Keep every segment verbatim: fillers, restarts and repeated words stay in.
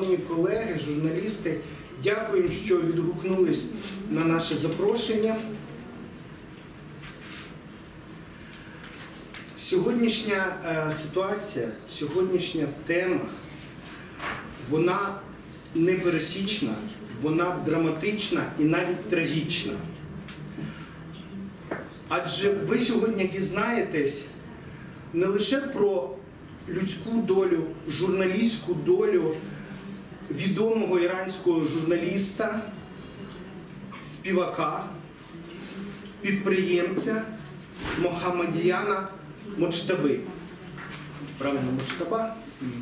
Шановні колеги, журналісти, дякую, що відгукнулись на наше запрошення. Сьогоднішня е, ситуація, сьогоднішня тема, вона непересічна, вона драматична і навіть трагічна. Адже ви сьогодні дізнаєтесь не лише про людську долю, журналістську долю відомого іранського журналіста, співака, підприємця Мохаммадіяна Моджтаби. Правильно, Моджтаба?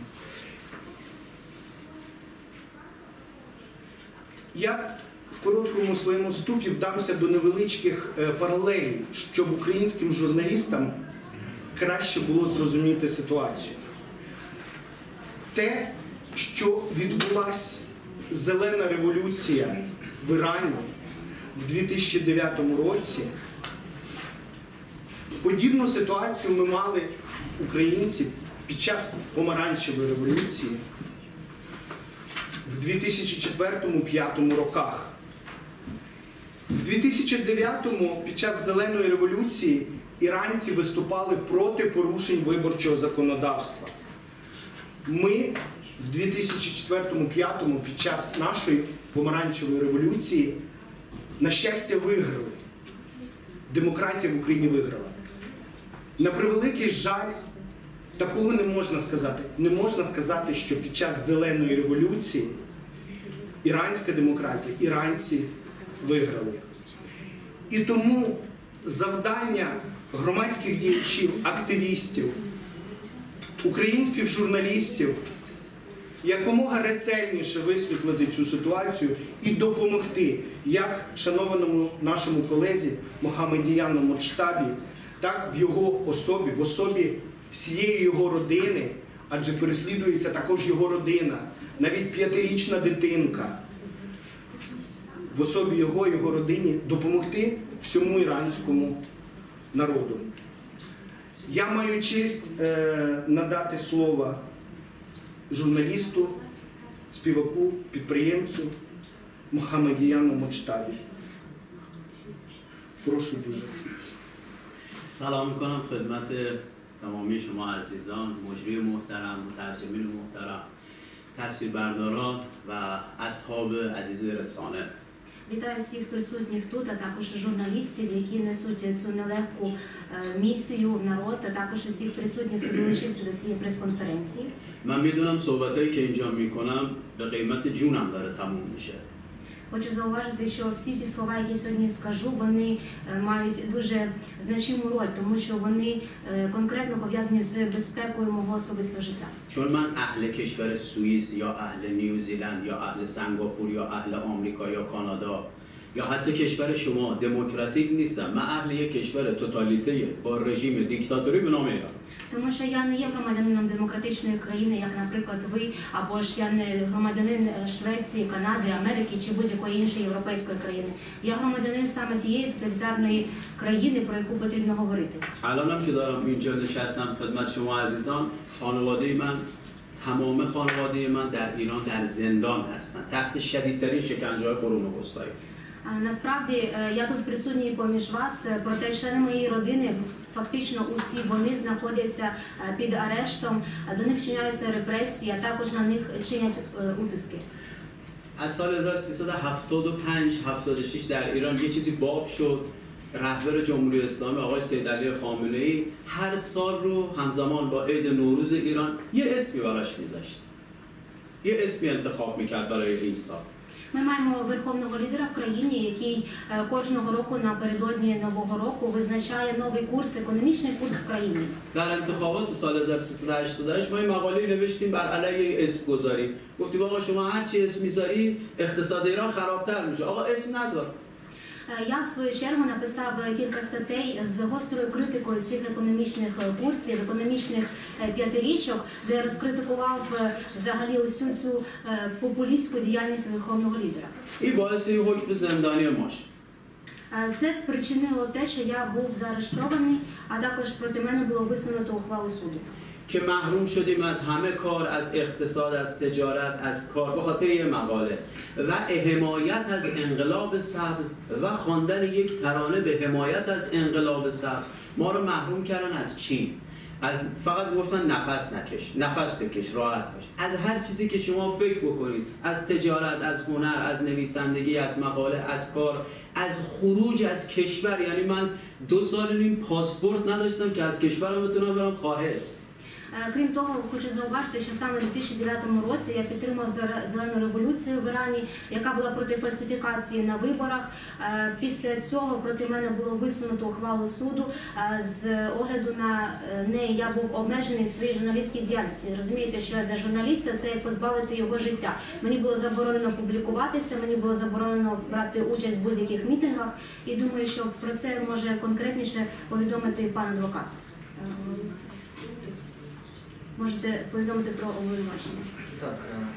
Я в короткому своєму вступі вдамся до невеличких паралелей, щоб українським журналістам краще було зрозуміти ситуацію. Те, що відбулася зелена революція в Ірані в дві тисячі дев'ятому році, подібну ситуацію ми мали, українці, під час помаранчевої революції в дві тисячі четвертому - дві тисячі п'ятому роках. В дві тисячі дев'ятому під час зеленої революції іранці виступали проти порушень виборчого законодавства. Ми в дві тисячі четвертому - дві тисячі п'ятому під час нашої помаранчевої революції, на щастя, виграли. Демократія в Україні виграла. На превеликий жаль, такого не можна сказати. Не можна сказати, що під час зеленої революції іранська демократія, іранці виграли. І тому завдання громадських діячів, активістів, українських журналістів якомога ретельніше висвітлити цю ситуацію і допомогти як шанованому нашому колезі Мохаммадіяну Моджтабі, так в його особі, в особі всієї його родини, адже переслідується також його родина, навіть п'ятирічна дитинка, в особі його, його родині, допомогти всьому іранському народу. Я маю честь е, надати слово журналісту, співаку, підприємцю Мохаммадіяну Моджтабі. Прошу дуже. سلام میکنم خدمت تمامی شما عزیزان، مجری محترم، مترجمین محترم، تصویربرداران و اصحاب عزیز رسانه. Вітаю всіх присутніх тут, а також журналістів, які несуть цю нелегку місію в народ, а також усіх присутніх, хто долучився до цієї прес-конференції. من میدونم صحبتایی که اینجا میکنم به قیمت جونم داره تموم میشه. Хочу зауважити, що всі ці слова, які сьогодні скажу, вони мають дуже значиму роль, тому що вони конкретно пов'язані з безпекою мого особистого життя. چون من اهل کشور سوئیس یا اهل نیوزیلند یا اهل سنگاپور یا اهل آمریکا یا کانادا یا حتی کشور شما دموکراتیک نیستم. من اهل یک کشور توتالیته با رژیم دیکتاتوری به نام ایران. Тому що я не є громадянином демократичної країни, як, наприклад, ви, або ж я не громадянин Швеції, Канади, Америки чи будь-якої іншої європейської країни. Я громадянин саме тієї тоталітарної країни, про яку потрібно говорити. الانم که دارم اینجا نشستم خدمت شما عزیزان، خانواده من، تمام خانواده من در ایران در زندان هستند تحت شدیدترین شکنجه‌های قرون وسطایی. Насправді, я тут присутній поміж вас, проте члени моєї родини, фактично усі вони знаходяться під арештом, до них вчиняються репресії, а також на них чинять утиски. از سال هزار و سیصد و هفتاد و پنج هفتاد و شش در ایران یه چیزی باب شد. رهبر جمهوری اسلامی آقای سیدعلی خامنه‌ای هر سال رو همزمان با عید نوروز ایران یه اسمی براش میذاشت. یه اسمی انتخاب میکرد برای این سال. Ми маємо верховного лідера в країні, який кожного року напередодні Нового року визначає новий курс, економічний курс в країні. در انتخابات سال هزار و سیصد و هشتاد و هشت ما این مقاله نوشتیم بر علیه اسم گذاری. گفتیم آقا شما هر چی اسم میذاری اقتصاد ایران خرابتر میشه. آقا اسم نذار. Я, в свою чергу, написав кілька статей з гострою критикою цих економічних курсів, економічних п'ятирічок, де розкритикував взагалі усю цю популістську діяльність верховного лідера. І باعث حکم زندانی ما شد. Це спричинило те, що я був заарештований, а також проти мене було висунуто ухвалу суду. که محروم شدیم از همه کار، از اقتصاد، از تجارت، از کار به خاطر یه مقاله و حمایت از انقلاب سبز و خواندن یک ترانه به حمایت از انقلاب سبز ما رو محروم کردن از چی؟ از فقط گفتن نفس نکش، نفس بکش، راحت باش. از هر چیزی که شما فکر بکنید، از تجارت، از هنر، از نویسندگی، از مقاله، از کار، از خروج از کشور. یعنی من دو сал نیم پاسپورت نداشتم که از کشورم بتونم برم خارج. Крім того, хочу зауважити, що саме у дві тисячі дев'ятому році я підтримав зелену революцію в Ірані, яка була проти фальсифікації на виборах. Після цього проти мене було висунуто ухвалу суду. З огляду на неї я був обмежений в своїй журналістській діяльності. Розумієте, що для журналіста це як позбавити його життя. Мені було заборонено публікуватися, мені було заборонено брати участь в будь-яких мітингах. І думаю, що про це може конкретніше повідомити пан адвокат. Можете повідомити про обвинувачення. Так,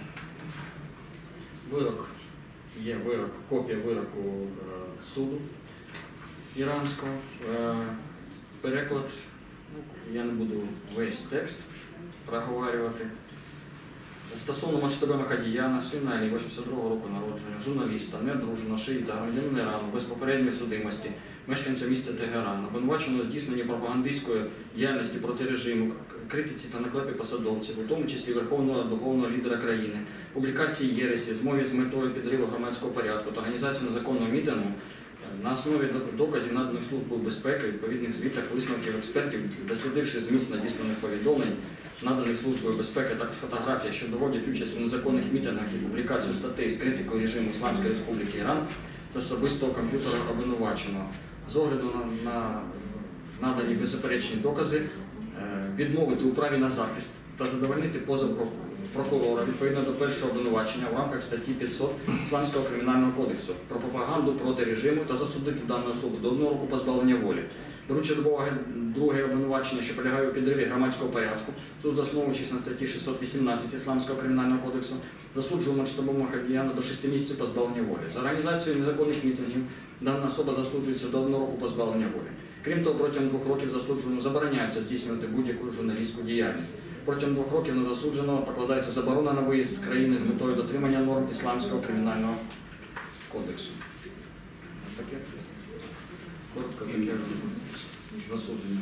вирок, є вирок, копія вироку суду іранського. Переклад, я не буду весь текст проговорювати. Стосовно Маджтаба Хадіяна, сина Алі, вісімдесят другого року народження, журналіста, неодруженого, шиїта, громадянина Ірану, без попередньої судимості, мешканця міста Тегеран, обвинуваченого у здійсненні пропагандистської діяльності проти режиму, критиці та наклепі посадовців, у тому числі верховного духовного лідера країни, публікації єресі, змові з метою підриву громадського порядку та організації незаконного мітингу на основі доказів наданих Службою безпеки, відповідних звітах, висновків експертів, дослідивши зміст надісланих повідомлень, наданих Службою безпеки, також фотографії, що доводять участь у незаконних мітингах і публікацію статей з критикою режиму Ісламської Республіки Іран та особистого комп'ютера обвинуваченого. З огляду на, на надані беззаперечні докази, відмовити у праві на захист та задовольнити позов прокурора відповідно до першого обвинувачення в рамках статті п'ятсот Ісламського кримінального кодексу про пропаганду проти режиму та засудити дану особу до одного року позбавлення волі. Беручи до уваги друге обвинувачення, що полягає у підриві громадського порядку, суд, засновуючись на статті шістсот вісімнадцять Ісламського кримінального кодексу, засуджував Маджтаба Хадіяна до шести місяців позбавлення волі. За організацію незаконних мітингів дана особа засуджується до одного року позбавлення волі. Крім того, протягом двох років засудженому забороняється здійснювати будь-яку журналістську діяльність. Протягом двох років на засудженого покладається заборона на виїзд з країни з метою дотримання норм Ісламського кримінального кодексу. Таке коротко таке засудження.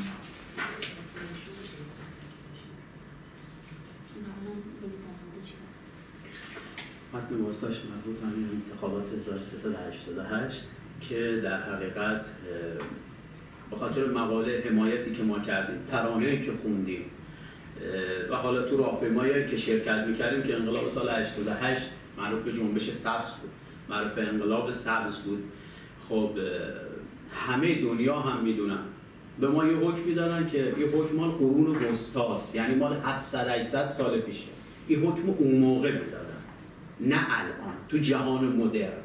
متن واسطش مربوط به همین انتخابات هزار و سیصد و هشتاد و هشت که در حقیقت به خاطر مقاله حمایتی که ما کردیم، ترانه‌ای که خوندیم و حالا تو راهپیمایی که شرکت می‌کردیم که انقلاب سال هشتاد و هشت معروف به جنبش سبز بود، معروف انقلاب سبز بود. خب همه دنیا هم میدونن به ما یه حکم میدادن که یه حکم مال قرون وسطاست، یعنی مال هفتصد هشتصد سال پیشه. این حکم اون موقع میدادن، نه الان تو جهان مدرن.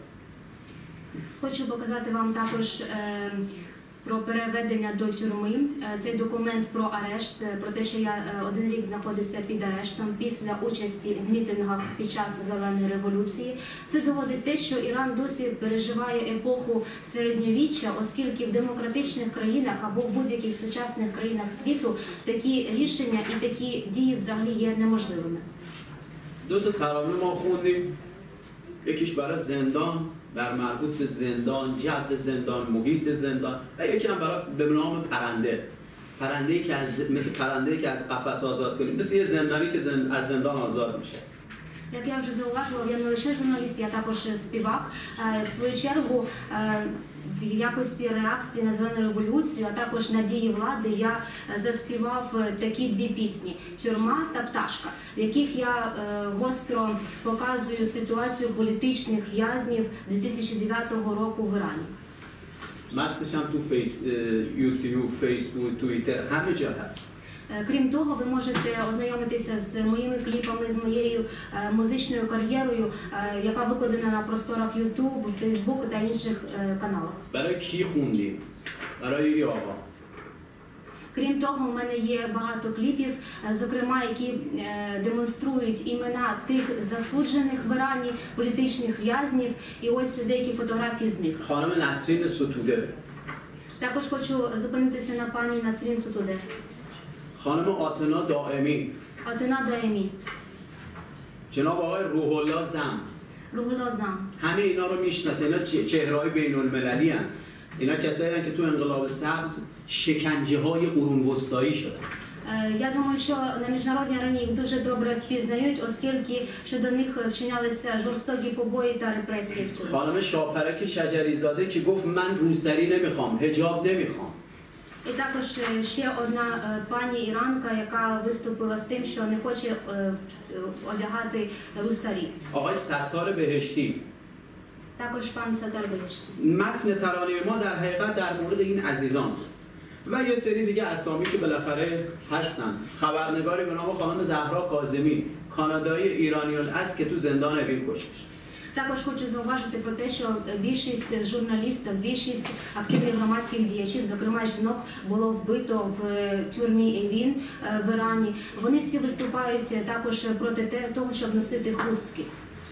Хочу показати вам також е, про переведення до тюрми. Е, Цей документ про арешт, е, про те, що я е, один рік знаходився під арештом після участі в мітингах під час Зеленої революції. Це доводить те, що Іран досі переживає епоху середньовіччя, оскільки в демократичних країнах або в будь-яких сучасних країнах світу такі рішення і такі дії взагалі є неможливими. دو تا ترانه ما خوندیم، یکیش برای زندان، بر مربوط به زندان، جو زندان، محیط زندان، و یکی هم برای به نام پرنده. پرنده‌ای که از مثل پرنده‌ای که از قفس آزاد کنیم، مثل یه زندانی که زند... از زندان آزاد میشه. Як я вже зауважувала, я не лише журналіст, я також співак. В свою чергу, в якості реакції на Зелену революцію, а також на дії влади, я заспівав такі дві пісні «Тюрма» та «Пташка», в яких я гостро показую ситуацію політичних в'язнів дві тисячі дев'ятого року в Ірані. متنش هم تو فیس یوتیوب، فیسبوک، توییتر همه جا هست. Крім того, ви можете ознайомитися з моїми кліпами, з моєю е, музичною кар'єрою, е, яка викладена на просторах YouTube, Facebook та інших е, каналах. برای کی خوندیم؟ برای یه آقا. Крім того, у мене є багато кліпів, е, зокрема, які е, демонструють імена тих засуджених в Ірані, політичних в'язнів, і ось деякі фотографії з них. خانم نسرین ستوده. Також хочу зупинитися на пані Насрін Сутуде. خانم آتنا دائمی، آتنا دائمی، جناب آقای روح الله زم. روح الله زم. همه اینا رو میشناسه. اینا چهره‌های بین‌المللی هستند. اینا کسایی هستند که تو انقلاب سبز شکنجه‌های قرون وسطایی شدن. Я думаю, що на міжнародній арені їх дуже добре впізнають, оскільки щодо них вчинялися жорстокі побої та репресії в тюрмі. خانم شاپرک شجری زاده که گفت من روسری نمیخوام، حجاب نمیخوام. І також ще одна пані іранка, яка виступила з тим, що не хоче одягати русарі. آقای ستار بهشتی. також пан Сатар Бехешті. متن ترانه ما در حقیقت در مورد این عزیزان و یه سری دیگه اسامی که بالاخره هستن. خبرنگاری به نام خانم زهرا کاظمی، کانادایی ایرانی الاصل که تو زندان اوین کشته شد. Також хочу зауважити про те, що більшість журналістів, більшість активних громадських діячів, зокрема жінок, було вбито в тюрмі Евін в Ірані. Вони всі виступають також проти того, щоб носити хустки.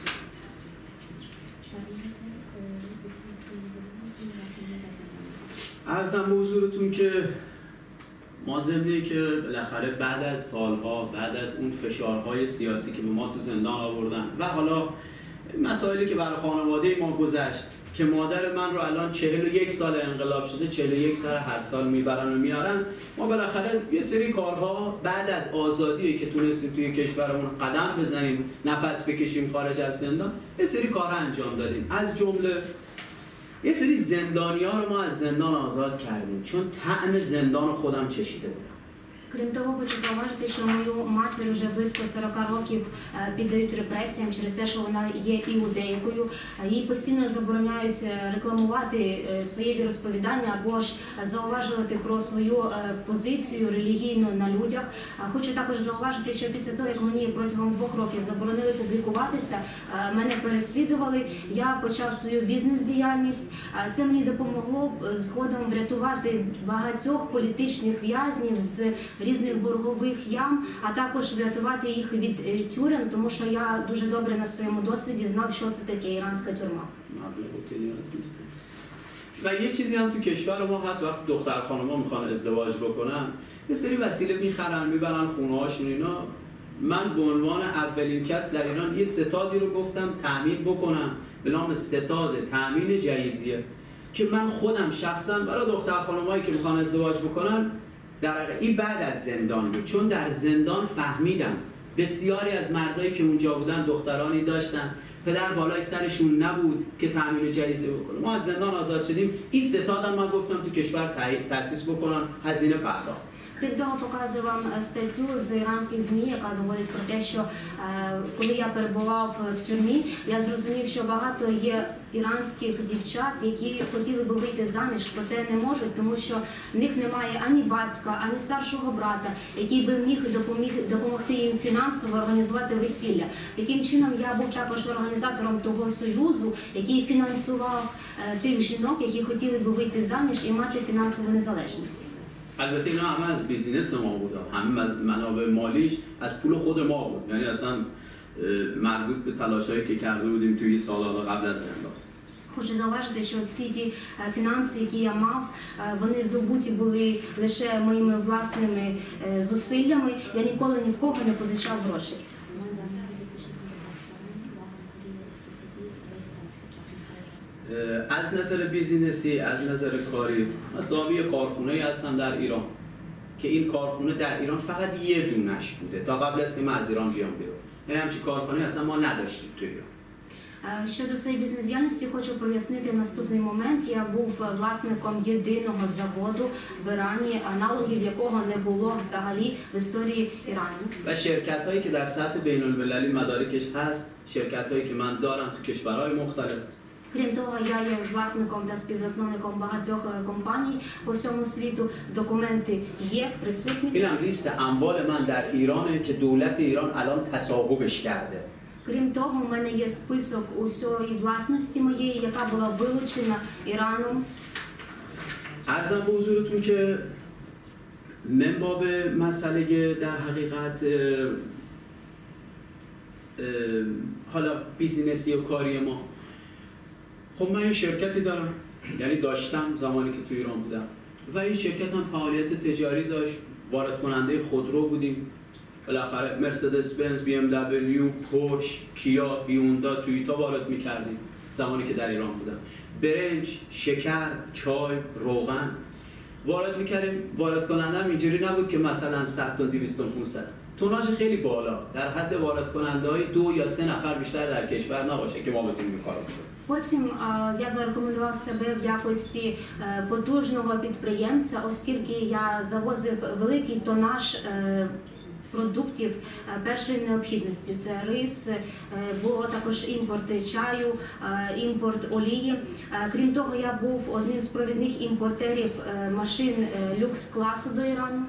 عرضم به حضورتون که ما ضمنی که بالاخره بعد از سالها، بعد از اون فشارهای سیاسی که به ما تو زندان آوردن و حالا مسائلی که برای خانواده ما گذشت که مادر من رو الان چهل و یک سال انقلاب شده، چهل و یک سال هر سال میبرن و میارن، ما بالاخره یه سری کارها بعد از آزادی که تونستیم توی کشورمون قدم بزنیم، نفس بکشیم خارج از زندان، یه سری کارها انجام دادیم. از جمله یه سری زندانی‌ها رو ما از زندان آزاد کردیم چون طعم زندان خودم چشیده بودم. Крім того, хочу зауважити, що мою матір вже близько сорок років піддають репресіям через те, що вона є іудейкою. Їй постійно забороняють рекламувати своє віросповідання або ж зауважувати про свою позицію релігійну на людях. Хочу також зауважити, що після того, як мені протягом двох років заборонили публікуватися, мене переслідували, я почав свою бізнес-діяльність. Це мені допомогло згодом врятувати багатьох політичних в'язнів з різних боргових ям, а також врятувати їх від тюрем, тому що я дуже добре на своєму досвіді знав, що це таке іранська тюрма. و یه چیزی هم تو کشور ما هست وقتی دختر خانم‌ها میخوان ازدواج بکنن یه سری وسیله میخرن میبرن خونه‌هاشون. اینا من به عنوان اولین کس در ایران یه ستادی رو گفتم تأمین بکنم به نام ستاد تأمین جهیزیه که من خودم شخصا برای دختر خانم‌هایی که میخوان ازدواج بکنن در این بعد از زندان بود، چون در زندان فهمیدم بسیاری از مردایی که اونجا بودن دخترانی داشتن پدر بالای سرشون نبود که تأمین جهیزیه بکنه. ما از زندان آزاد شدیم. این ستادم من گفتم تو کشور تأسیس بکنن، هزینه پرداخت. Крім того, показую вам статтю з іранських ЗМІ, яка говорить про те, що коли я перебував в тюрмі, я зрозумів, що багато є іранських дівчат, які хотіли би вийти заміж, проте не можуть, тому що в них немає ані батька, ані старшого брата, який би міг допоміг, допомогти їм фінансово організувати весілля. Таким чином, я був також організатором того союзу, який фінансував тих жінок, які хотіли би вийти заміж і мати фінансову незалежність. البته اینا همه از بیزینس ما بود، همه منابع مالیش از پول خود ما بود، یعنی اصلا مربوط به تلاشایی که کرده بودیم توی سال‌ها قبل از زندان. Хочу зауважити, що всі ті фінанси, які я мав, вони здобуті були лише моїми власними зусиллями. Я ніколи ні в кого не позичав грошей. از نظر بیزینسی، از نظر کاری، من صاحب کارخونه‌ای هستم در ایران که این کارخونه در ایران فقط یه دونش بوده تا قبل از که من از ایران بیام بیرون. یعنی همچین کارخانه‌ای اصلا ما نداشتیم تو ایران. Щодо своєї бізнес-діяльності хочу прояснити наступний момент. Я був власником єдиного заводу в Ірані, аналогів якого не було взагалі в історії Ірану. و شرکت‌هایی که در سطح بین‌المللی مدارکش هست، شرکت‌هایی که من دارم تو کشورهای مختلف. Крім того, я є власником та співзасновником багатьох компаній по всьому світу. Документи є, присутні. اینم لیست اموال من در ایرانه که دولت ایران الان تصاحبش کرده. Крім того, у мене є список усієї власності моєї, яка була вилучена Іраном. عرضم به حضورتون که منباب مسئله در حقیقت حالا بیزینسی و کاری ما، خب من یه شرکتی دارم، یعنی داشتم زمانی که تو ایران بودم و این شرکت هم فعالیت تجاری داشت، وارد کننده خودرو بودیم، بالاخره مرسدس بنز، بی ام دبلیو، پورش، کیا، هیوندا، تویوتا وارد میکردیم زمانی که در ایران بودم. برنج، شکر، چای، روغن وارد میکردیم. وارد کننده هم اینجوری نبود که مثلا صد تا دویست تا پانصد، توناژ خیلی بالا، در حد وارد کننده های دو یا سه نفر بیشتر در کشور نباشه که ما بتونیم این کارو بکنیم. Потім е, я зарекомендував себе в якості е, потужного підприємця, оскільки я завозив великий тонаж е, продуктів е, першої необхідності. Це рис, е, було також імпорт чаю, е, імпорт олії. Е, Крім того, я був одним з провідних імпортерів е, машин е, люкс-класу до Ірану.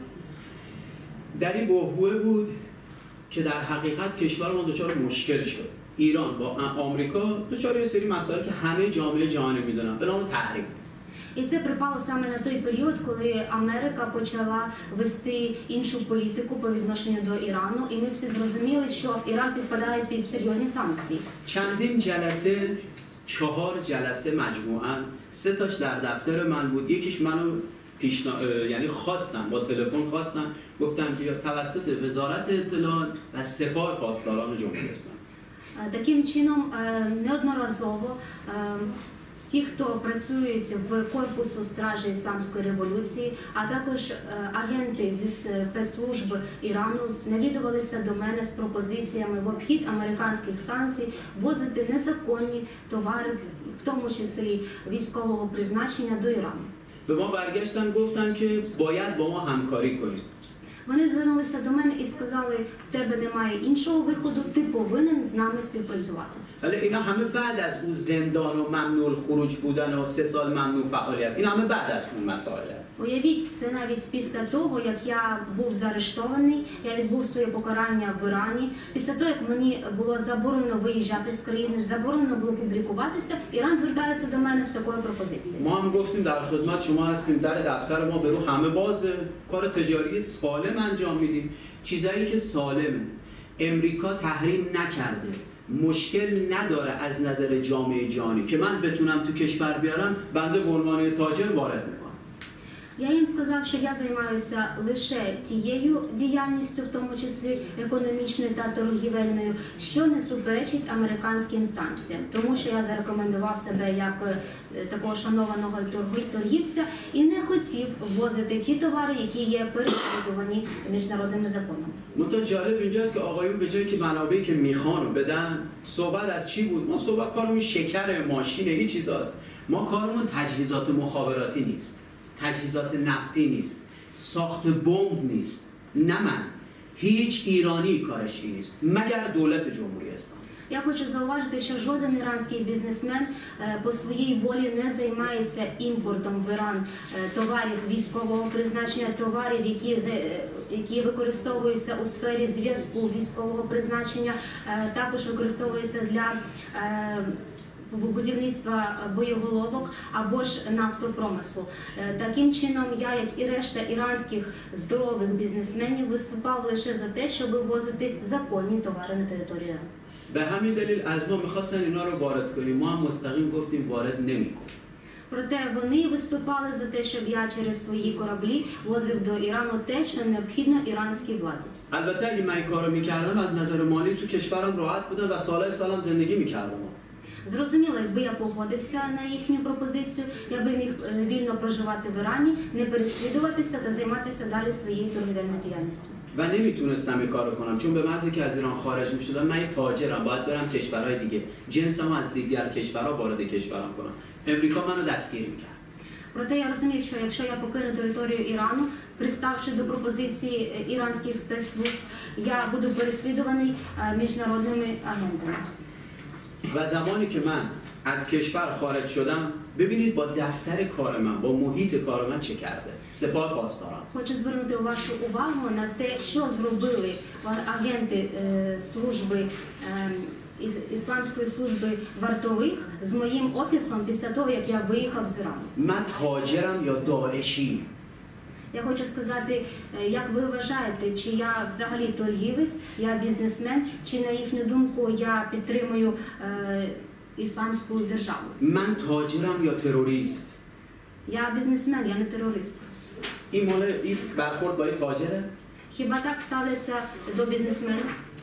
در این بحبوحه بود که در حقیقت کشور ما دچار مشکل شد. ایران با آمریکا دچار یه سری مسائل که همه جامعه جهانی میدونن به نام تحریم. І це припало саме на той період, коли Америка почала вести іншу політику по відношенню до Ірану, і ми всі зрозуміли, що Іран підпадає під серйозні санкції. چندین جلسه، چهار جلسه مجموعاً، سه تاش در دفتر من بود. یکیش منو پیشنا... یعنی خواستم، با تلفن خواستم، گفتم بیا توسط وزارت اطلاعات و سپاه پاسداران جمهوری اسلامی. Таким чином, неодноразово ті, хто працюють в корпусу стражі Ісламської революції, а також агенти зі спецслужб Ірану навідувалися до мене з пропозиціями в обхід американських санкцій возити незаконні товари, в тому числі військового призначення, до Ірану. به ما برگشتن گفتن که باید با ما همکاری کنید. Вони звернулися до мене і сказали, в тебе немає іншого виходу, ти повинен з нами співпрацювати. ولی اینا همه بعد از اون زندان و ممنوع الخروج بودن و سه سال ممنوع فعالیت، اینا همه بعد از اون مسائل. Уявіть, це навіть після того, як я був заарештований, я відбув своє покарання в Ірані, після того, як мені було заборонено виїжджати з країни, заборонено було публікуватися, Іран звертається до мене з такою пропозицією. ما هم گفتیم در خدمت شما هستیم، در دفتر ما به رو همه بازه، کار تجاری سالم انجام میدیم، چیزایی که سالمه. امریکا تحریم نکرده، مشکل نداره از نظر جامعه جهانی که من بتونم تو کشور بیارم، بنده به عنوان تاجر وارد میکنم. Я їм сказав, що я займаюся лише тією діяльністю, в тому числі економічною та торгівельною, що не суперечить американським санкціям, тому що я зарекомендував себе як такого шанованого торгівця і не хотів ввозити ті товари, які є переслідувані міжнародними законами. منتها جالب اینجاست که آقایون به جایی که منابعی که میخوان رو بدن، صحبت از چی بود؟ ما صحبت کارمون شکر، ماشینه، این چیزاست. ما کارمون تجهیزات مخابراتی نیست، تجهیزات نفتی نیست، ساخت بمب نیست. نه من، هیچ ایرانی کارش این نیست مگر دولت جمهوری اسلامی. Я хочу зауважити, що жоден іранський бізнесмен по своїй волі не займається імпортом в Іран товарів військового призначення, товарів, які, які використовуються у сфері зв'язку військового призначення, також використовуються для будівництва боєголовок або ж нафтопромислу. Таким чином, я, як і решта іранських здорових бізнесменів, виступав лише за те, щоб вивозити законні товари на територію Ірану. به همین دلیل از ما میخواستن اینا رو وارد کنیم، ما هم مستقیم گفتیم وارد نمی‌کنیم. Проте вони виступали за те, щоб я через свої кораблі возив до Ірану те, що необхідно іранській владі. البته اگه من این کارو میکردم از نظر مالی تو کشورم راحت بودم و سالهای سالم زندگی میکردم. Зрозуміло, якби я погодився на їхню пропозицію, я би міг вільно проживати в Ірані, не переслідуватися та займатися далі своєю торгівельною діяльністю. و نمیتونستم این کارو کنم چون به محض که از ایران خارج میشدم من یه تاجرم، باید برم کشورهای دیگه، جنسمو از دیگر کشورها وارد کشورم کنم. امریکا منو دستگیر میکرد. Проте я розумів, що якщо я покину територію Ірану, приставши до пропозиції іранських спецслужб, я буду переслідуваний міжнародними агентами. و زمانی که من از کشور خارج شدم، ببینید با دفتر کار من، با محیط کار من چه کرده. سپاه پاسداران. Хочу звернути вашу увагу на те, що зробили агенти служби Ісламської служби вартових з моїм офісом після того, як я виїхав з Ірану. من تاجرم یا داعشی؟ Я хочу сказати, як ви вважаєте, чи я взагалі торгівець, я бізнесмен, чи на їхню думку я підтримую е, ісламську державу? من تاجرم یا تروریست؟ Я бізнесмен, я не терорист. این مال این برخورد با این تاجره؟ Хіба так ставляться до бізнесменів?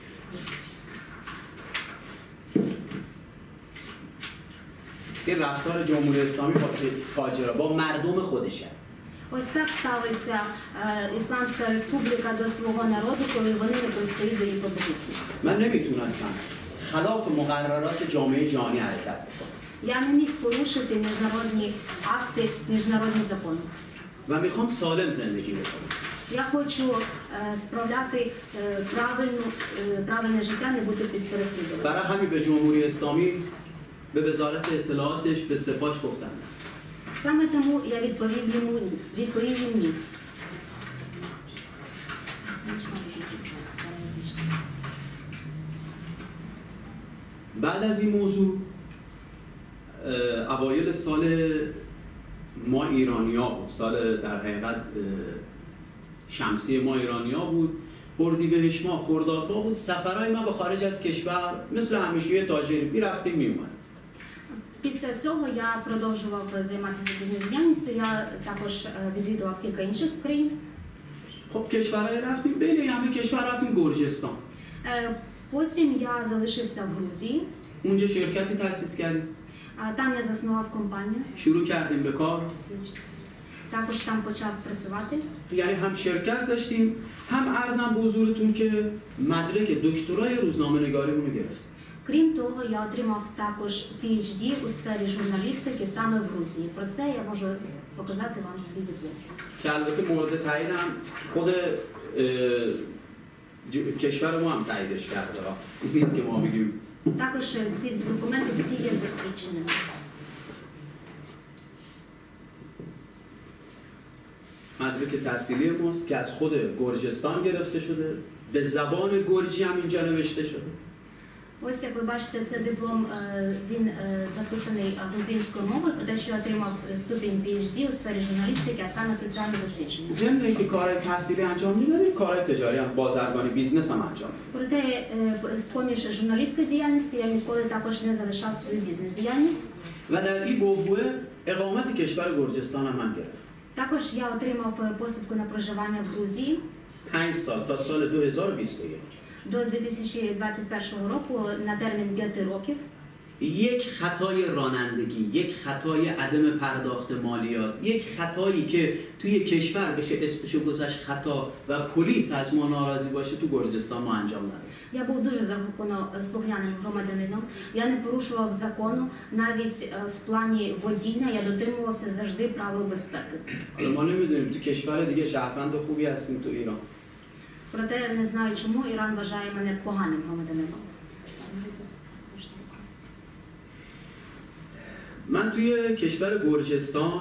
این رفتار جمهوری اسلامی با تاجرها با مردم خودشه. Ось так ставиться е, Ісламська Республіка до свого народу, коли вони не пристають до її пропозиції. من نمیتونستم خلاف مقررات جامعه جهانی حرکت بکنم. Я не міг порушити міжнародні акти, міжнародні закони. و میخوام سالم زندگی بکنم. Я хочу е, справляти е, правильну, е, правильне життя, не бути під переслідуванням. برای همین به جمهوری اسلامی به وزارت اطلاعاتش به سپاش گفتم. Саме тому я відповів йому, відповів їм ні. بعد از این موضوع اوایل سال ما ایرانیا بود، سال در حقیقت شمسی ما ایرانیا بود، اردیبهشت ماه خرداد ماه بود، سفرهای من به خارج از کشور مثل همیشه تاجری میرفتیم میومد. Після цього я продовжував займатися бізнес-діяльністю, я також відвідував кілька інших країн. خب کشورهای رفتیم بین همه کشور رفتیم گرجستان. Потім я залишився в Грузії. اونجا شرکتی تأسیس کردیم. Там я заснував компанію. شروع کردیم به کار. Також там почав працювати. یعنی هم شرکت داشتیم، هم ارزم به حضورتون که مدرک دکترای روزنامه‌نگاریمون رو گرفتیم. Крім того, я отримав також пі ейч ді у сфері журналістики саме в Грузії. Про це я можу показати вам свій диплом. که البته مورد تایید هم خود کشور ما هم تاییدش کرده. این نیست که ما بگیم. Також ці документи всі є засвідченими. مدرک تحصیلی ماست که از خود گرجستان گرفته شده، به زبان گرجی هم اینجا نوشته شده. Ось, як ви бачите, це диплом, він записаний грузинською мовою, про те, що я отримав ступінь пі ейч ді у сфері журналістики, а саме соціальне дослідження. ضمن اینکه کارهای تحصیلی انجام میدادیم، کارهای تجاری هم بازرگانی بیزنس هم انجام میدادیم. Проте, з-поміж журналістської діяльності, я ніколи також не залишав свою бізнес-діяльність. و در این بوبوه اقامت کشور گرجستان هم من گرفت. Також я отримав посвідку на проживання в Грузії. پنج سال تا سال دو هزار و بیست و یک. До дві тисячі двадцять першого року на термін п'яти років. یک خطای رانندگی، یک خطای عدم پرداخت مالیات، یک خطایی که توی کشور بشه اسمشو گذاشت خطا و پلیس از ما ناراضی باشه تو گرجستان ما انجام ندادیم. Я був дуже законослухняним громадянином. Я не порушував закону, навіть в плані водіння я дотримувався завжди правил безпеки. حالا ما نمیدونیم تو کشور دیگه شهروند خوبی هستیم تو ایران. Проте не знаю, чому Іран вважає мене поганим громадянином. من توی کشور گرجستان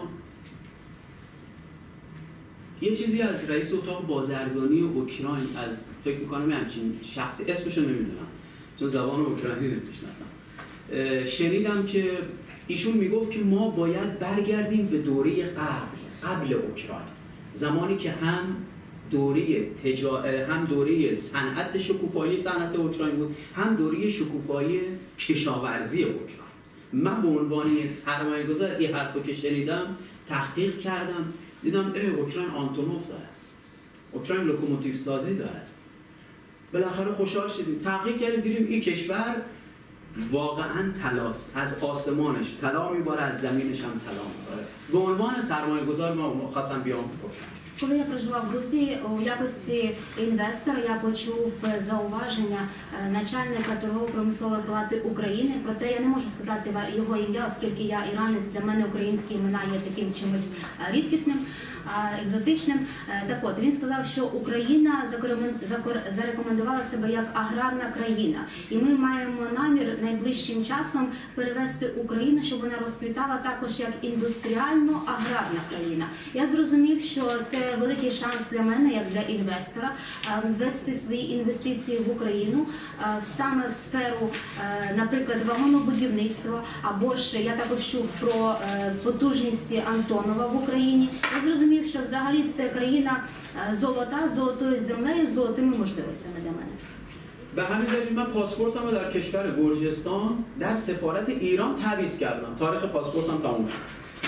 یه چیزی از رئیس اتاق بازرگانی اوکراین، از فکر میکنم همچین شخصی، اسمشو نمیدونم چون زبان اوکراینی نمیشناسم، شنیدم که ایشون میگفت که ما باید برگردیم به دوره قبل قبل اوکراین، زمانی که هم دوره تجا... هم دوره صنعت شکوفایی صنعت اوکراین بود، هم دوره شکوفایی کشاورزی اوکراین. من به عنوان سرمایه‌گذار این حرفو که شنیدم تحقیق کردم، دیدم اه اوکراین آنتونوف داره، اوکراین لوکوموتیو سازی داره. بالاخره خوشحال شدیم، تحقیق کردیم، دیدیم این کشور واقعا طلاست، از آسمانش طلا میباره، از زمینش هم طلا میباره. به عنوان сармаєгузар ما خواستم بیام بپرسم. Коли я проживав в Грузії, у якості інвестора я почув зауваження начальника торгово-промислової палати України, проте я не можу сказати його ім'я, оскільки я іранець, для мене українські імена є таким чимось рідкісним, екзотичним. Так от, він сказав, що Україна зарекомендувала себе як аграрна країна, і ми маємо намір найближчим часом перевести Україну, щоб вона розквітала також як індустріально-аграрна країна. Я зрозумів, що це великий шанс для мене, як для інвестора, ввести свої інвестиції в Україну, саме в сферу, наприклад, вагонобудівництва, або ж я також чув про потужності Антонова в Україні. Я зрозумів, що взагалі це країна золота, золотою землею, золотими можливостями для мене. به همین دلیل من پاسپورتم رو در کشور گرجستان در سفارت ایران تعویض کردم. تاریخ پاسپورتم تموم شد.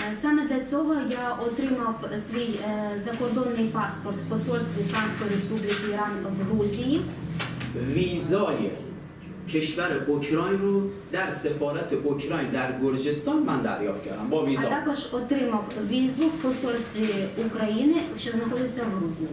Е, Саме для цього я отримав свій е, закордонний паспорт в посольстві Ісламської Республіки Іран в Грузії. ویزای کشور اوکراین رو در سفارت اوکراین در گرجستان من دریافت کردم با А ویزا. також отримав візу в посольстві України, що знаходиться в Грузії.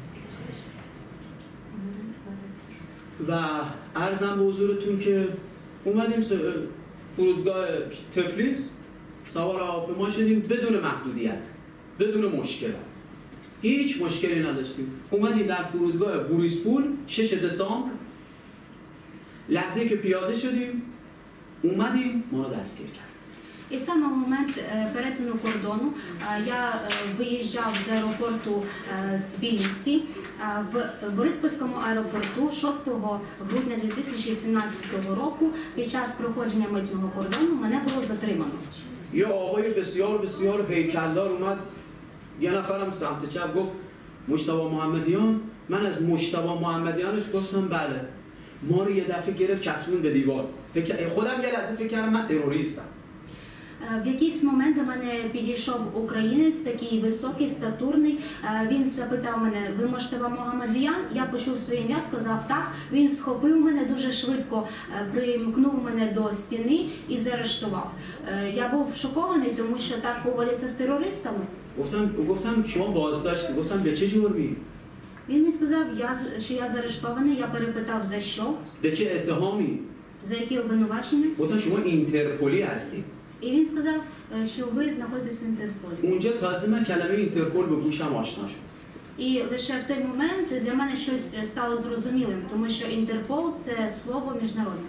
و عرضم به حضورتون که اومدیم س- فرودگاه تفلیس سوار هواپیما شدیم بدون محدودیت بدون مشکل هیچ مشکلی نداشتیم اومدیم در فرودگاه بوریسپول شش دسامبر لحظه که پیاده شدیم اومدیم ما رو دستگیر کرد. І саме в момент е, перетину кордону е, я е, виїжджав з аеропорту е, з Тбілісі е, в Бориспільському аеропорту шостого грудня дві тисячі сімнадцятого року під час проходження митного кордону мене було затримано. یه آقای بسیار بسیار هیکلدار اومد یه نفرم سمت چپ گفت مجتبی محمدیان من از مجتبی محمدیانش گفتم بله ما رو یه دفعه گرفت چسبون به دیوار فکر خودم یه لحظه فکر کردم من تروریستم. Е, В якийсь момент до мене підійшов українець, такий високий, статурний. Е, Він запитав мене, ви Муштаба Могамедіян? Я почув своє ім'я, сказав так. Він схопив мене дуже швидко, е, примкнув мене до стіни і заарештував. Е, Я був шокований, тому що так поводяться з терористами. گفتم گفتم شما بازداشتی گفتم به چه جرمی؟ Він мені сказав, я, з- що я заарештований, я перепитав, за що, به چه اتهامی؟ за які обвинувачення. گفتم شما اینترپلی هستی. І він сказав, е, що ви знаходитесь в Інтерполі. اونجا تازه من کلمه اینترپل به گوشم آشنا شد. І лише в той момент для мене щось стало зрозумілим, тому що Інтерпол – це слово міжнародне.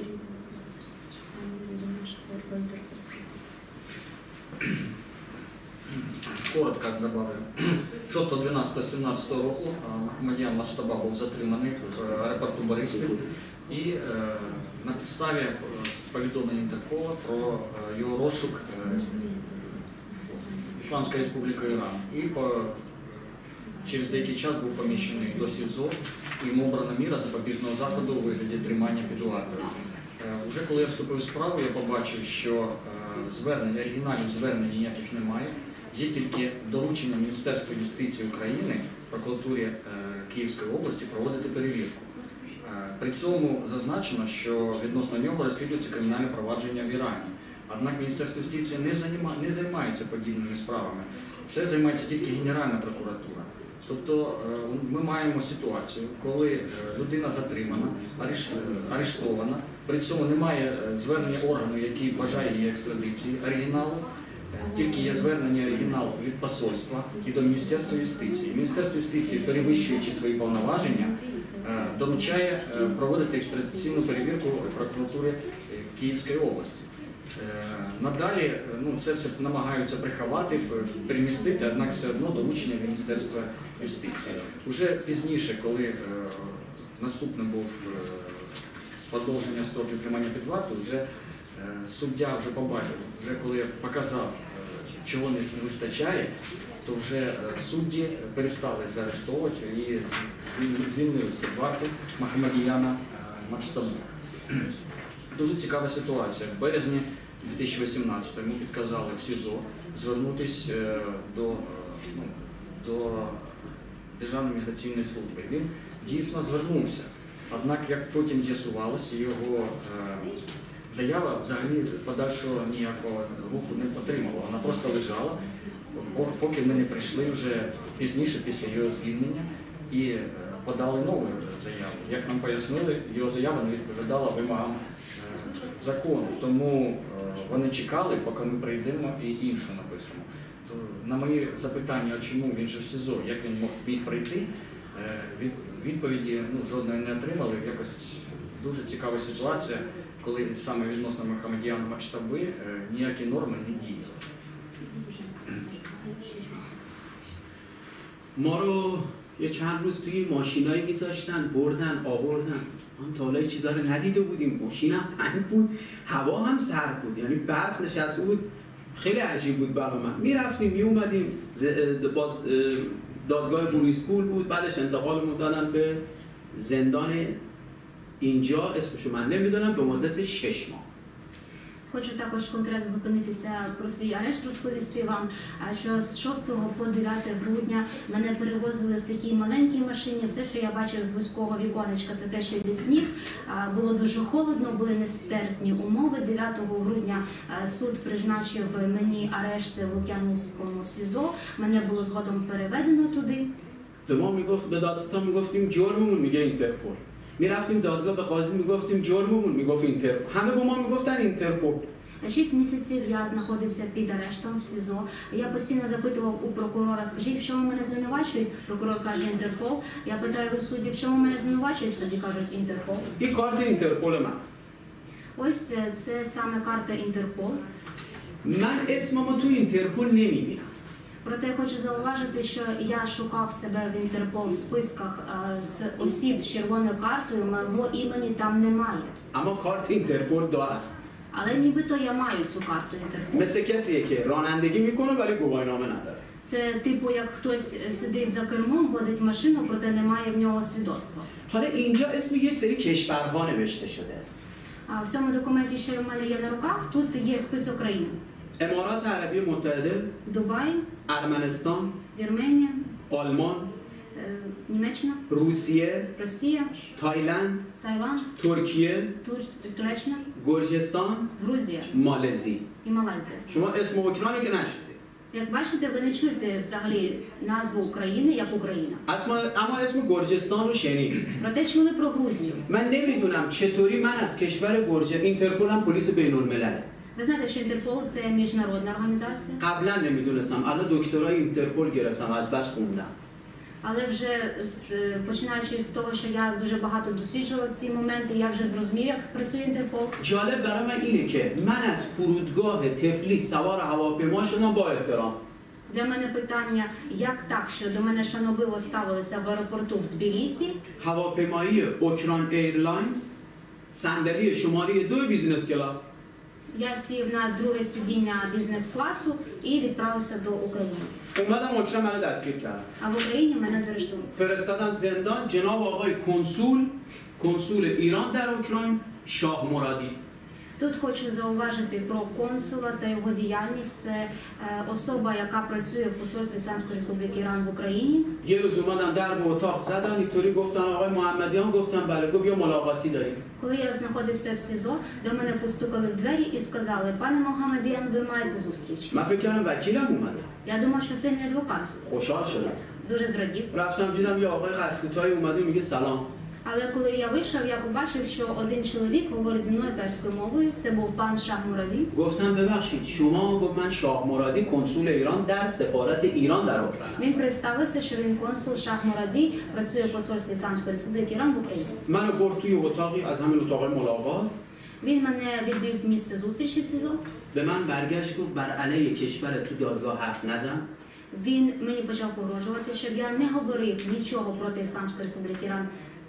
Коротко добавлю. шостого дванадцятого сімнадцятого року Мохамедіян Муштаба був затриманий в аеропорту Бориспіль і е, на підставі е, повідомлення Інтерпола про е, його розшук е, Ісламська Республіка Іран. І по, через деякий час був поміщений до СІЗО і йому обрана міра запобіжного заходу у вигляді тримання під вартою. Е, Уже коли я вступив в справу, я побачив, що е, звернень, оригіналів звернень ніяких немає. Є тільки доручення Міністерства юстиції України, прокуратурі е, Київської області проводити перевірку. Е, При цьому зазначено, що відносно нього розслідується кримінальне провадження в Ірані. Однак Міністерство юстиції не, займа, не займається подібними справами. Це займається тільки Генеральна прокуратура. Тобто е, ми маємо ситуацію, коли е, людина затримана, ареш- е, арештована, при цьому немає е, звернення органу, який бажає її екстрадиції, оригіналу. Тільки є звернення оригіналу від посольства і до Міністерства юстиції. Міністерство юстиції, перевищуючи свої повноваження, е, доручає е, проводити екстрадиційну перевірку прокуратури Київської області. Е, Надалі е, ну, це все намагаються приховати, е, перемістити, однак все одно доручення Міністерства юстиції. Уже пізніше, коли е, наступне був е, продовження строків тримання під вартою, вже е, суддя вже побачив, вже коли я показав, е, чого не вистачає, то вже е, судді перестали заарештовувати і звіль- звільнили з-під варти Мохамедіяна е, Муштабу. Дуже цікава ситуація. В березні дві тисячі вісімнадцятого йому підказали в СІЗО звернутися е, до, е, ну, до Державної міграційної служби. Він дійсно звернувся. Однак, як потім з'ясувалося, його е, заява взагалі подальшого ніякого руху не отримала. Вона просто лежала, по- поки ми не прийшли вже пізніше, після його звільнення, і е, подали нову заяву. Як нам пояснили, його заява не відповідала вимогам е, закону. Тому е, вони чекали, поки ми прийдемо і іншу напишемо. То на мої запитання, чому він же в СІЗО, як він мог міг прийти, е, від, відповіді ну, жодної не отримали. Якось дуже цікава ситуація, коли саме відносно Мохамедіяна Муштаби е, ніякі норми не діяли. ما رو یه چند روز توی ماشینایی میذاشتن بردن آوردن من تا حالا این چیزا رو ندیده بودیم ماشین هم تنگ بود هوا هم سرد بود یعنی برف نشسته بود خیلی عجیب بود برای من میرفتیم میومدیم باز دادگاه بوریسپول بود بعدش انتقالمون دادن به زندان اینجا اسمشو من نمیدونم به مدت شش ماه. Хочу також конкретно зупинитися про свій арешт, розповісти вам, а, що з шостого по дев'яте грудня мене перевозили в такій маленькій машині. Все, що я бачив з вузького віконечка, це те, що йде сніг. А, Було дуже холодно, були нестерпні умови. дев'ятого грудня а, суд призначив мені арешт в Лук'янівському СІЗО. Мене було згодом переведено туди. به ما میگفت به دادستان میگفتیم جرممون میگه اینترپل. میرفتیم دادگاه به قاضی میگفتیم جرممون میگفت اینترپل. همه به ما میگفتن اینترپل. Шість місяців я знаходився під арештом в СІЗО. Я постійно запитував у прокурора, скажіть, в чому мене звинувачують? Прокурор каже Інтерпол. Я питаю у судді, в чому мене звинувачують? Судді кажуть Інтерпол. این کارت اینترپل من. Ось е, це саме карта Інтерпол. من اسممو تو اینترپل نمیبینم. Проте я хочу зауважити, що я шукав себе в Інтерпол в списках е, з осіб з червоною картою, мого імені там немає. اما کارت اینترپل دارم. Але нібито я маю цю карту Інтерпол. مثل کسیه که رانندگی میکنه ولی گواهینامه نداره. Це типу, як хтось сидить за кермом, водить машину, проте немає в нього свідоцтва. حالا اینجا اسم یه سری کشورها نوشته شده. А в цьому документі, що в мене є на руках, тут є список країн. امارات عربی متحده، Дубай, ارمنستان، Вірменія, آلمان، е, Німеччина, روسیه، Росія, تایلند، Таїланд, ترکیه، Тур- Туреччина, گرجستان، Грузія مالزی. і Малайзія. شما اسم اوکراینی که نشدید. Як бачите, ви не чуєте взагалі назву України як Україна. اما اما اسم گرجستان رو شنید. Проте чули про Грузію. من نمیدونم چطوری من از کشور گرجه اینترپل هم پلیس بین الملله. Ви знаєте, що Інтерпол – це міжнародна організація, قبلا نمیدونستم. الان دکترای اینترپل گرفتم از بس خوندم. але вже з, починаючи з того, що я дуже багато досліджувала ці моменти, я вже зрозумів, як працює Інтерпол. جالب برای من اینه که من از فرودگاه تفلیس سوار هواپیما شدم با احترام. Для мене питання, як так, що до мене шанобливо ставилися в аеропорту в Тбілісі. هواپیمایی اوکراین ایرلاینز صندلی شماره دو بیزینس کلاس. Я сів на друге сидіння бізнес-класу і відправився до України. اومدم اوکراین منو دستگیر کردن. А в Україні мене заарештували. فرستادن زندان جناب آقای کنسول کنسول ایران در اوکراین شاه مرادی. Тут хочу зауважити про консула та його діяльність. Це е, особа, яка працює в посольстві Ісламської Республіки Іран в Україні. یه روز اومدن در به اتاق زدن اینطوری گفتن آقای محمدیان گفتن بله گفت بیا ملاقاتی داریم. Коли я знаходився в СІЗО, до мене постукали в двері і сказали: "Пане Могамедіян, ви маєте зустріч". من فکر کردم وکیلم اومده. Я думав, що це мій адвокат. خوشحال شدم. Дуже зрадів. رفتم دیدم یه آقای قد کوتاهی اومده میگه سلام. Але коли я вийшов, я побачив, що один чоловік говорить зі мною перською мовою. Це був пан Шах Мураді. گفتم ببخشید شما گفت من شاه مرادی کنسول ایران در سفارت ایران در اوکراین Він هستم. представився, що він консул Шах Мураді, працює в посольстві Ісламської Республіки Іран в Україні. منو برد توی اتاقی از همین اتاق ملاقات. Він мене відвів в місце зустрічі в СІЗО. به من برگشت گفت بر علیه کشور تو دادگاه حرف نزن. Він мені почав погрожувати, щоб я не говорив нічого проти Ісламської Республіки Іран.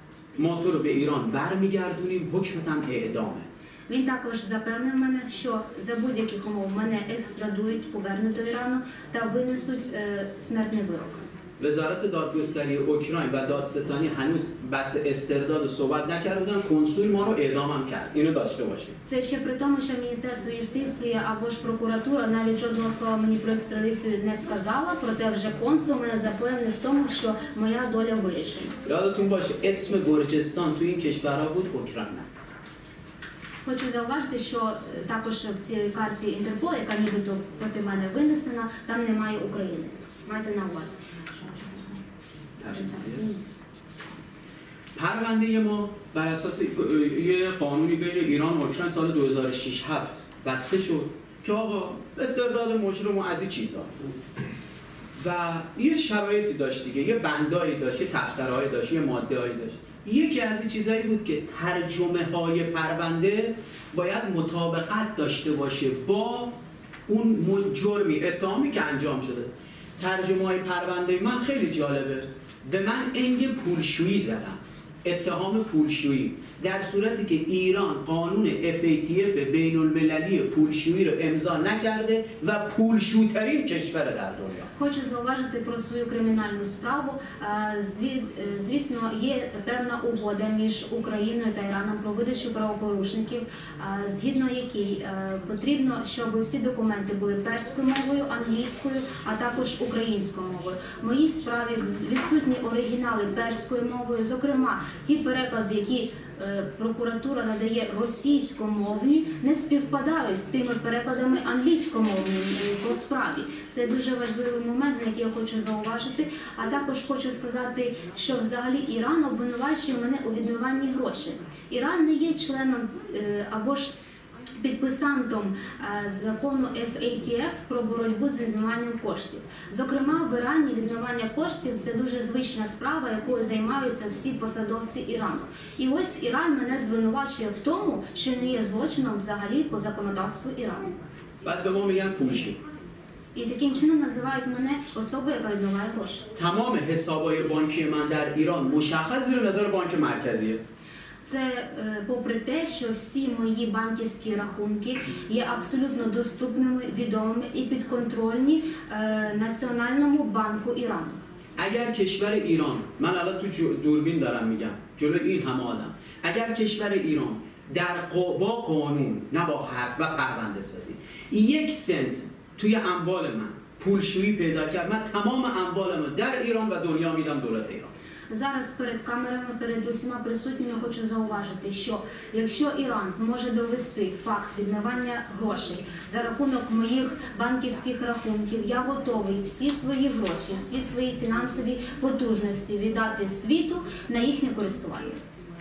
ما تو رو به ایران برمیگردونیم حکمت هم اعدامه. Він також запевнив мене, що за будь-яких умов мене екстрадують, повернуть до Ірану та винесуть е, смертний вирок. وزارت دادگستری اوکراین و دادستانی هنوز بس استرداد و صحبت نکرده بودن کنسول ما رو اعدامم کرد. اینو داشته باشیم. Це ще при тому, що Міністерство юстиції або ж прокуратура навіть жодного слова мені про екстрадицію не сказала, проте вже консул мене запевнив в тому, що моя доля вирішена. یادتون باشه اسم گرجستان تو این کشورها بود اوکراین نه. Хочу зауважити, що е, також в цій карті Інтерпол, яка нібито проти мене винесена, там немає України. Майте на увазі. پرونده ما بر اساس یه قانونی بین ایران و اوکراین سال دو هزار و شش هفت بسته شد که آقا استرداد مجرم و از این چیزا و یه شرایطی داشت دیگه، یه بندایی داشت، یه تفسیرهایی داشت، یه ماده‌هایی داشت. یکی از این چیزایی بود که ترجمه های پرونده باید مطابقت داشته باشه با اون جرمی اتهامی که انجام شده. ترجمه های پرونده من خیلی جالبه. به من انگ پولشویی زدم. اتهام پولشویی در صورتی که ایران قانون اف ای تی اف بین المللی پولشویی رو امضا نکرده و پولشوترین کشور در دنیا. Хочу зауважити про свою кримінальну справу. Е, зві- е, Звісно, є певна угода між Україною та Іраном про видачу правопорушників, е, згідно якій е, потрібно, щоб всі документи були перською мовою, англійською, а також українською мовою. В моїй справі відсутні оригінали перською мовою, зокрема, ті переклади, які е, прокуратура надає російськомовні, не співпадають з тими перекладами англійськомовними е, по справі. Це дуже важливий момент, на який я хочу зауважити. А також хочу сказати, що взагалі Іран обвинувачує мене у відмиванні грошей. Іран не є членом е, або ж підписантом е, закону еф ей ті еф про боротьбу з відмиванням коштів. Зокрема, в Ірані відмивання коштів – це дуже звична справа, якою займаються всі посадовці Ірану. І ось Іран мене звинувачує в тому, що не є злочином взагалі по законодавству Ірану. بعد به ما میگن پولشو. І таким чином називають мене особою, яка відмиває гроші. تمام حسابای بانکی من در ایران مشخص زیر نظر بانک مرکزیه. Це е, попри те, що всі мої банківські рахунки є абсолютно доступними, відомими і підконтрольні е, Національному банку Ірану. اگر کشور ایران، من الان تو جو- دوربین دارم میگم جلوی این همه آدم، اگر کشور ایران در قا- با قانون نه با حرف و پرونده سازی یک سنت توی اموال من پولشویی پیدا کرد، من تمام اموال من در ایران و دنیا میدم دولت ایران. Зараз перед камерами, перед усіма присутніми хочу зауважити, що якщо Іран зможе довести факт відмивання грошей за рахунок моїх банківських рахунків, я готовий всі свої гроші, всі свої фінансові потужності віддати світу на їхнє користування.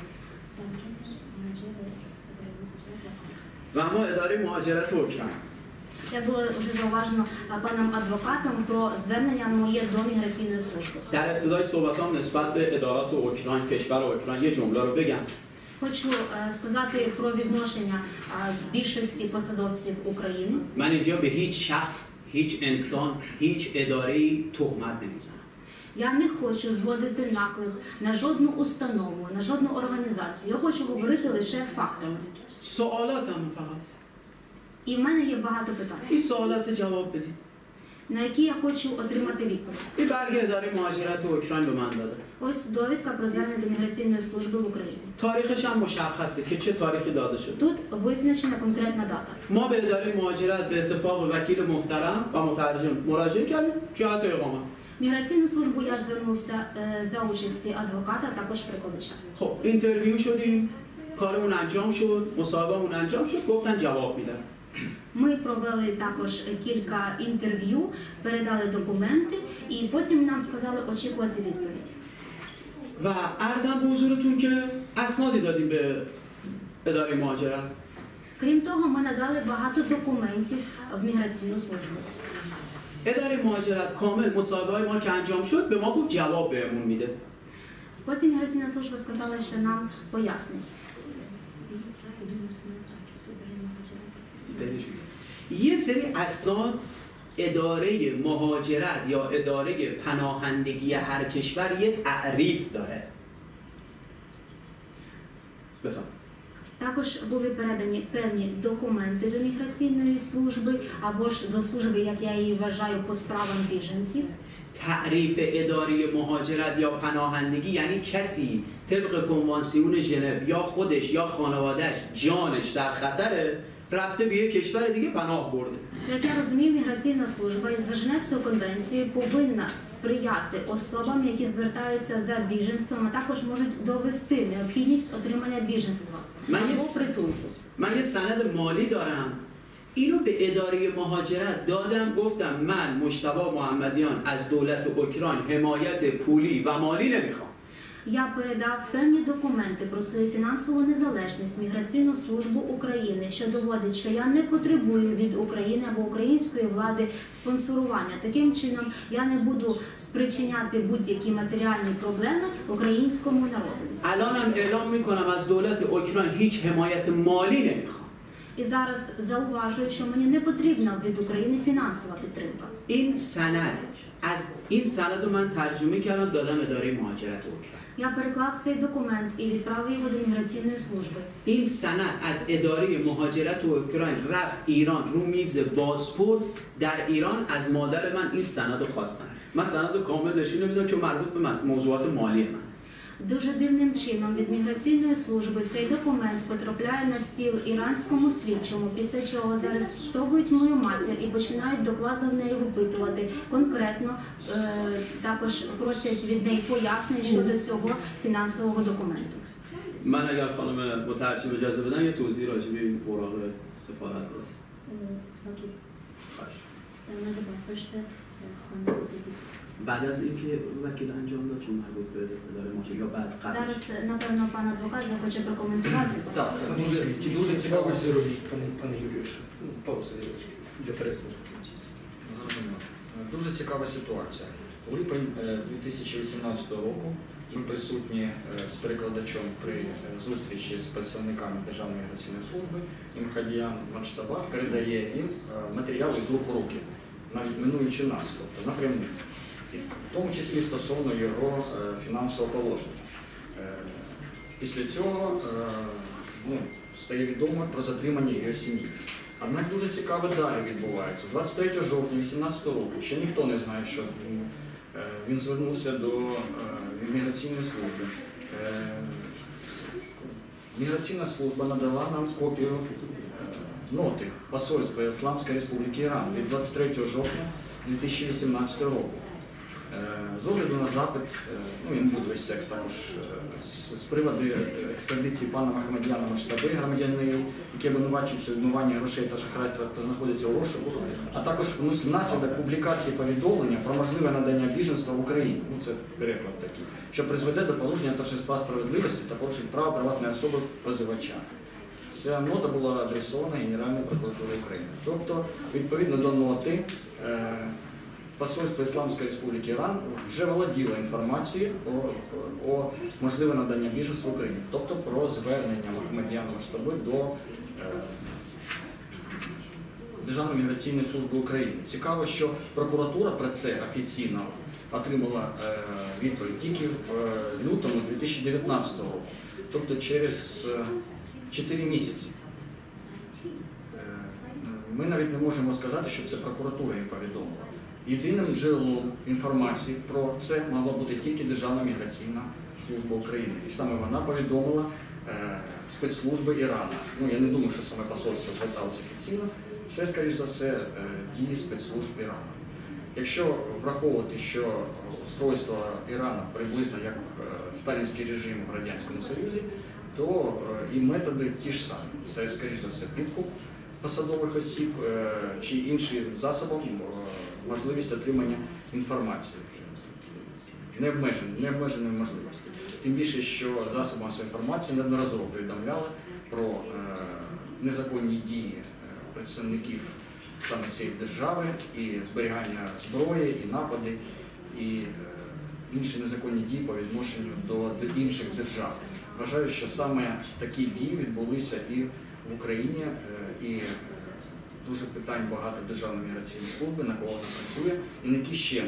و اما اداره مهاجرت اوکراین Як було вже зауважено а, паном адвокатом про звернення моє до міграційної служби. در ابتدای صحبتام نسبت به ادارات اوکراین، کشور اوکراین یه جمله رو بگم. Хочу е, сказати про відношення е, більшості посадовців України. من اینجا به هیچ شخص، هیچ انسان، هیچ اداره‌ای تهمت نمیزنم. Я не хочу зводити наклик на жодну установу, на жодну організацію. Я хочу говорити лише фактами. سوالاتم فقط. І в мене є багато питань, این سوالات جواب بدید. на які я хочу отримати відповідь. این برگه اداره مهاجرت اوکراین به من داده. Ось довідка про звернення до міграційної служби в Україні. تاریخش هم مشخصه که چه تاریخی داده شده. Тут визначена конкретна дата. ما به اداره مهاجرت به اتفاق وکیل محترم و مترجم مراجعه کردیم جهت اقامت. В міграційну службу я звернувся е, за участі адвоката, також перекладача. خب اینترویو شدیم، کارمون انجام شد، مصاحبهمون انجام شد، گفتن جواب میدن. Ми провели також кілька інтерв'ю, передали документи і потім нам сказали очікувати відповідь. و عرضم به حضورتون که اسنادی دادیم به اداره مهاجرت. Крім того, ми надали багато документів в міграційну службу. اداره مهاجرت کامل مصاحبه‌های ما که انجام شد به ما گفت جواب بهمون میده. Потім міграційна служба сказала, що нам пояснить. یه سری اسناد اداره مهاجرت یا اداره پناهندگی هر کشور یه تعریف داره. بفهم. Також були передані певні документи до міграційної служби або ж до служби, як я її вважаю, по справам біженців. تعریف اداره مهاجرت یا پناهندگی یعنی کسی طبق کنوانسیون ژنو یا خودش یا خانواده‌اش جانش در خطره رفته به یک کشور دیگه پناه برده. Як я розумію, міграційна служба за Женевською конвенцією повинна сприяти особам, які звертаються за біженством, а також можуть довести необхідність отримання біженства من یه, або س... притулку. من یه سند مالی دارم اینو به اداره مهاجرت دادم گفتم من مجتبی محمدیان از دولت اوکراین حمایت پولی و مالی نمیخوام. Я передав певні документи про свою фінансову незалежність в Міграційну службу України, що доводить, що я не потребую від України або української влади спонсорування. Таким чином, я не буду спричиняти будь-які матеріальні проблеми українському народу. الانم اعلام میکنم از دولت اوکراین هیچ حمایت مالی نمیخوام. І зараз зауважують, що мені не потрібна від України фінансова підтримка. این سند از این سند رو من ترجمه کردم دادم اداره مهاجرت اوکراین. Я переклав цей документ і відправив його до міграційної служби. این سند از اداره مهاجرت اوکراین رفت ایران رو میز بازپرس در ایران از مادر من این سند رو خواستن. من سند رو کامل نشون نمیدم چون مربوط به مس- موضوعات مالی من. Дуже дивним чином від міграційної служби цей документ потрапляє на стіл іранському слідчому, після чого заарештовують мою матір і починають докладно в неї випитувати. Конкретно е, також просять від неї пояснень щодо цього фінансового документу. من اگر خانم مترجم اجازه بدن یه توضیح راجع به این اوراق سفارت بدم. بعد از اینکه وکیل انجام дав, чому مربوط به اداره مهاجرت یا بعد قبل. Зараз, напевно, пан адвокат захоче прокоментувати. Так, дуже, дуже цікаво. Паузу робіть, пане, пане Юрію, що- ну, паузу невеличку для перекладу. Зрозуміло. Дуже цікава ситуація. Липень е, дві тисячі вісімнадцятого року ми присутні е, з перекладачом при е, зустрічі з представниками Державної міграційної служби. Імхадіян Мачтаба передає їм е, матеріали з рук в руки, навіть минуючи нас, тобто напряму. І в тому числі стосовно його е, фінансового положення. Е, Після цього е, ну, стає відомо про затримання його сім'ї. Однак дуже цікаво далі відбувається. двадцять третього жовтня дві тисячі вісімнадцятого року ще ніхто не знає, що він, е, він звернувся до е, міграційної служби. Е, Міграційна служба надала нам копію е, ноти посольства Ісламської Республіки Іран від двадцять третього жовтня дві тисячі вісімнадцятого року. Е, З огляду на запит, е, ну він буде весь текст також е, з, з приводу екстрадиції пана Махамедяна Маштаби, громадянина, який обвинувачується у відмиванні грошей та шахрайства та знаходиться у розшуку, а також внаслідок публікації повідомлення про можливе надання біженства в Україні, ну це переклад такий, що призведе до порушення торжества справедливості та порушень права приватної особи позивача. Ця нота була адресована Генеральній прокуратурі України. Тобто, відповідно до ноти, е, Посольство Ісламської Республіки Іран вже володіло інформацією про, про можливе надання біженства в Україні, тобто про звернення Махамедяна Маштаби до е, Державної міграційної служби України. Цікаво, що прокуратура про це офіційно отримала е, відповідь тільки в е, лютому дві тисячі дев'ятнадцятого року, тобто через е, чотири місяці. Е, ми навіть не можемо сказати, що це прокуратура їм повідомила. Єдиним джерелом інформації про це могла бути тільки Державна міграційна служба України. І саме вона повідомила е, спецслужби Ірану. Ну, я не думаю, що саме посольство зверталося офіційно. Це, скоріш за все, е, дії спецслужб Ірану. Якщо враховувати, що устройство Ірану приблизно як е, сталінський режим в Радянському Союзі, то е, і методи ті ж самі. Це, скоріш за все, підкуп посадових осіб е, чи іншим засобом е, можливість отримання інформації. Необмежені, необмежені можливості. Тим більше, що засоби масової інформації неодноразово повідомляли про е, незаконні дії е, представників саме цієї держави, і зберігання зброї, і напади, і е, інші незаконні дії по відношенню до інших держав. Вважаю, що саме такі дії відбулися і в Україні, е, і е, дуже питань багато Державної міграційної служби, на кого вона працює, і на які ще е,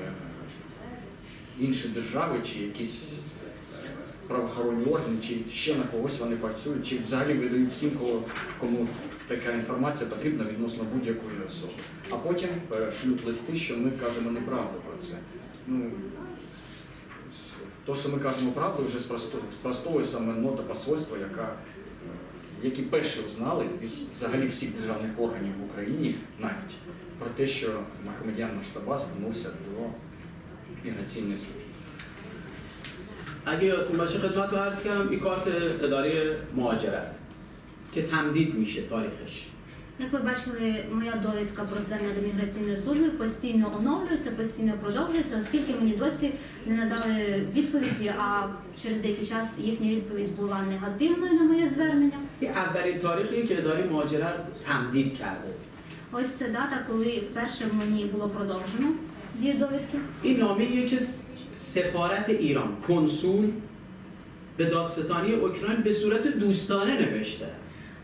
інші держави, чи якісь е, правоохоронні органи, чи ще на когось вони працюють, чи взагалі видають всім, кого, кому така інформація потрібна відносно будь-якої особи. А потім е, шлють листи, що ми кажемо неправду про це. Ну, то, що ми кажемо правду, вже спростовує саме нота посольства, яка які перші узнали взагалі всіх державних органів в Україні навіть про те, що Махамедян Маштаба звернувся до міграційної служби. اگه یادتون باشه خدمت رو عرض کردم این کارت اداره مهاجرت که تمدید میشه تاریخش. Як ви бачили, моя довідка про звернення до міграційної служби постійно оновлюється, постійно продовжується, оскільки мені досі не надали відповіді, а через деякий час їхня відповідь була негативною на моє звернення. این اولین تاریخی که اداره مهاجرت تمدید کرده. Ось це дата, коли вперше мені було продовжено дію довідки. این نامه‌ایه که سفارت ایران کنسول به دادستانی اوکراین به صورت دوستانه نوشته.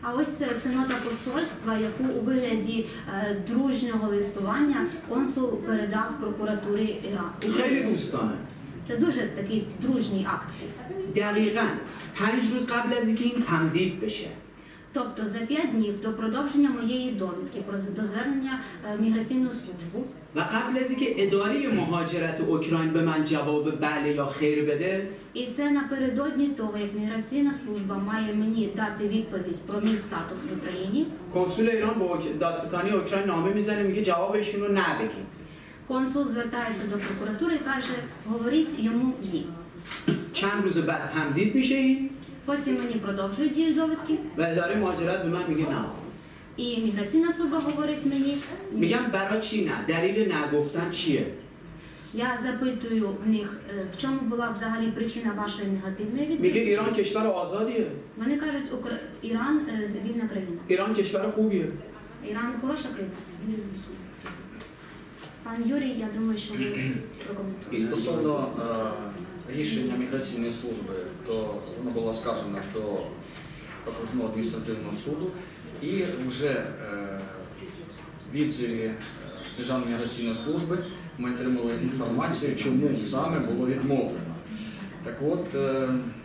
А ось це нота посольства, яку у вигляді е, дружнього листування консул передав прокуратурі Ірану. خیلی دوستانه Це дуже такий дружній акт. دقیقاً پنج روز قبل از اینکه این تمدید بشه Тобто за п'ять днів до продовження моєї довідки про до звернення е, в міграційну службу و قبل از اینکه اداره مهاجرت اوکراین به من جواب بله یا خیر بده і це напередодні того, як міграційна служба має мені дати відповідь про мій статус в Україні. کنسول ایران به اوک- دادستانی اوکراین نامه میزنه میگه جوابشون رو نبگید Консул звертається до прокуратури і каже: говоріть йому ні. چند روز بعد تمدید میشه این Потім мені продовжують дію довідки, و اداره مهاجرت به من میگه نه і міграційна служба говорить мені ні. میگم برای چی نه دلیل نگفتن چیه Я запитую в них, е, в чому була взагалі причина вашої негативної میگه відповіді. ایران کشور آزادیه Вони кажуть, Укра... Іран е, вільна країна. ایران کشور خوبیه Іран хороша країна. Пан Юрій, я думаю, що ви прокоментуєте. Стосовно е, рішення міграційної служби, то воно було сказано до окружного адміністративного суду, і вже е, в відзиві е, Державної міграційної служби ми отримали інформацію, чому саме було відмовлено. Так от, е,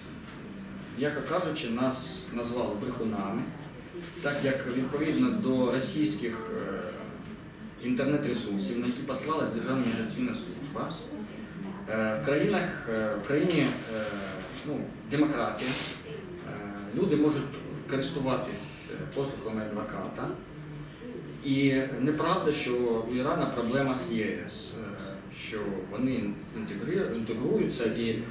яко кажучи, нас назвали брехунами, так як відповідно до російських е, інтернет-ресурсів, на які послалась Державна міграційна служба, е, в країнах, е, в країні е, ну, демократії е, люди можуть користуватись послугами адвоката. І неправда, що у Ірана проблема з ЄС, е, що вони інтегрі- інтегруються і е,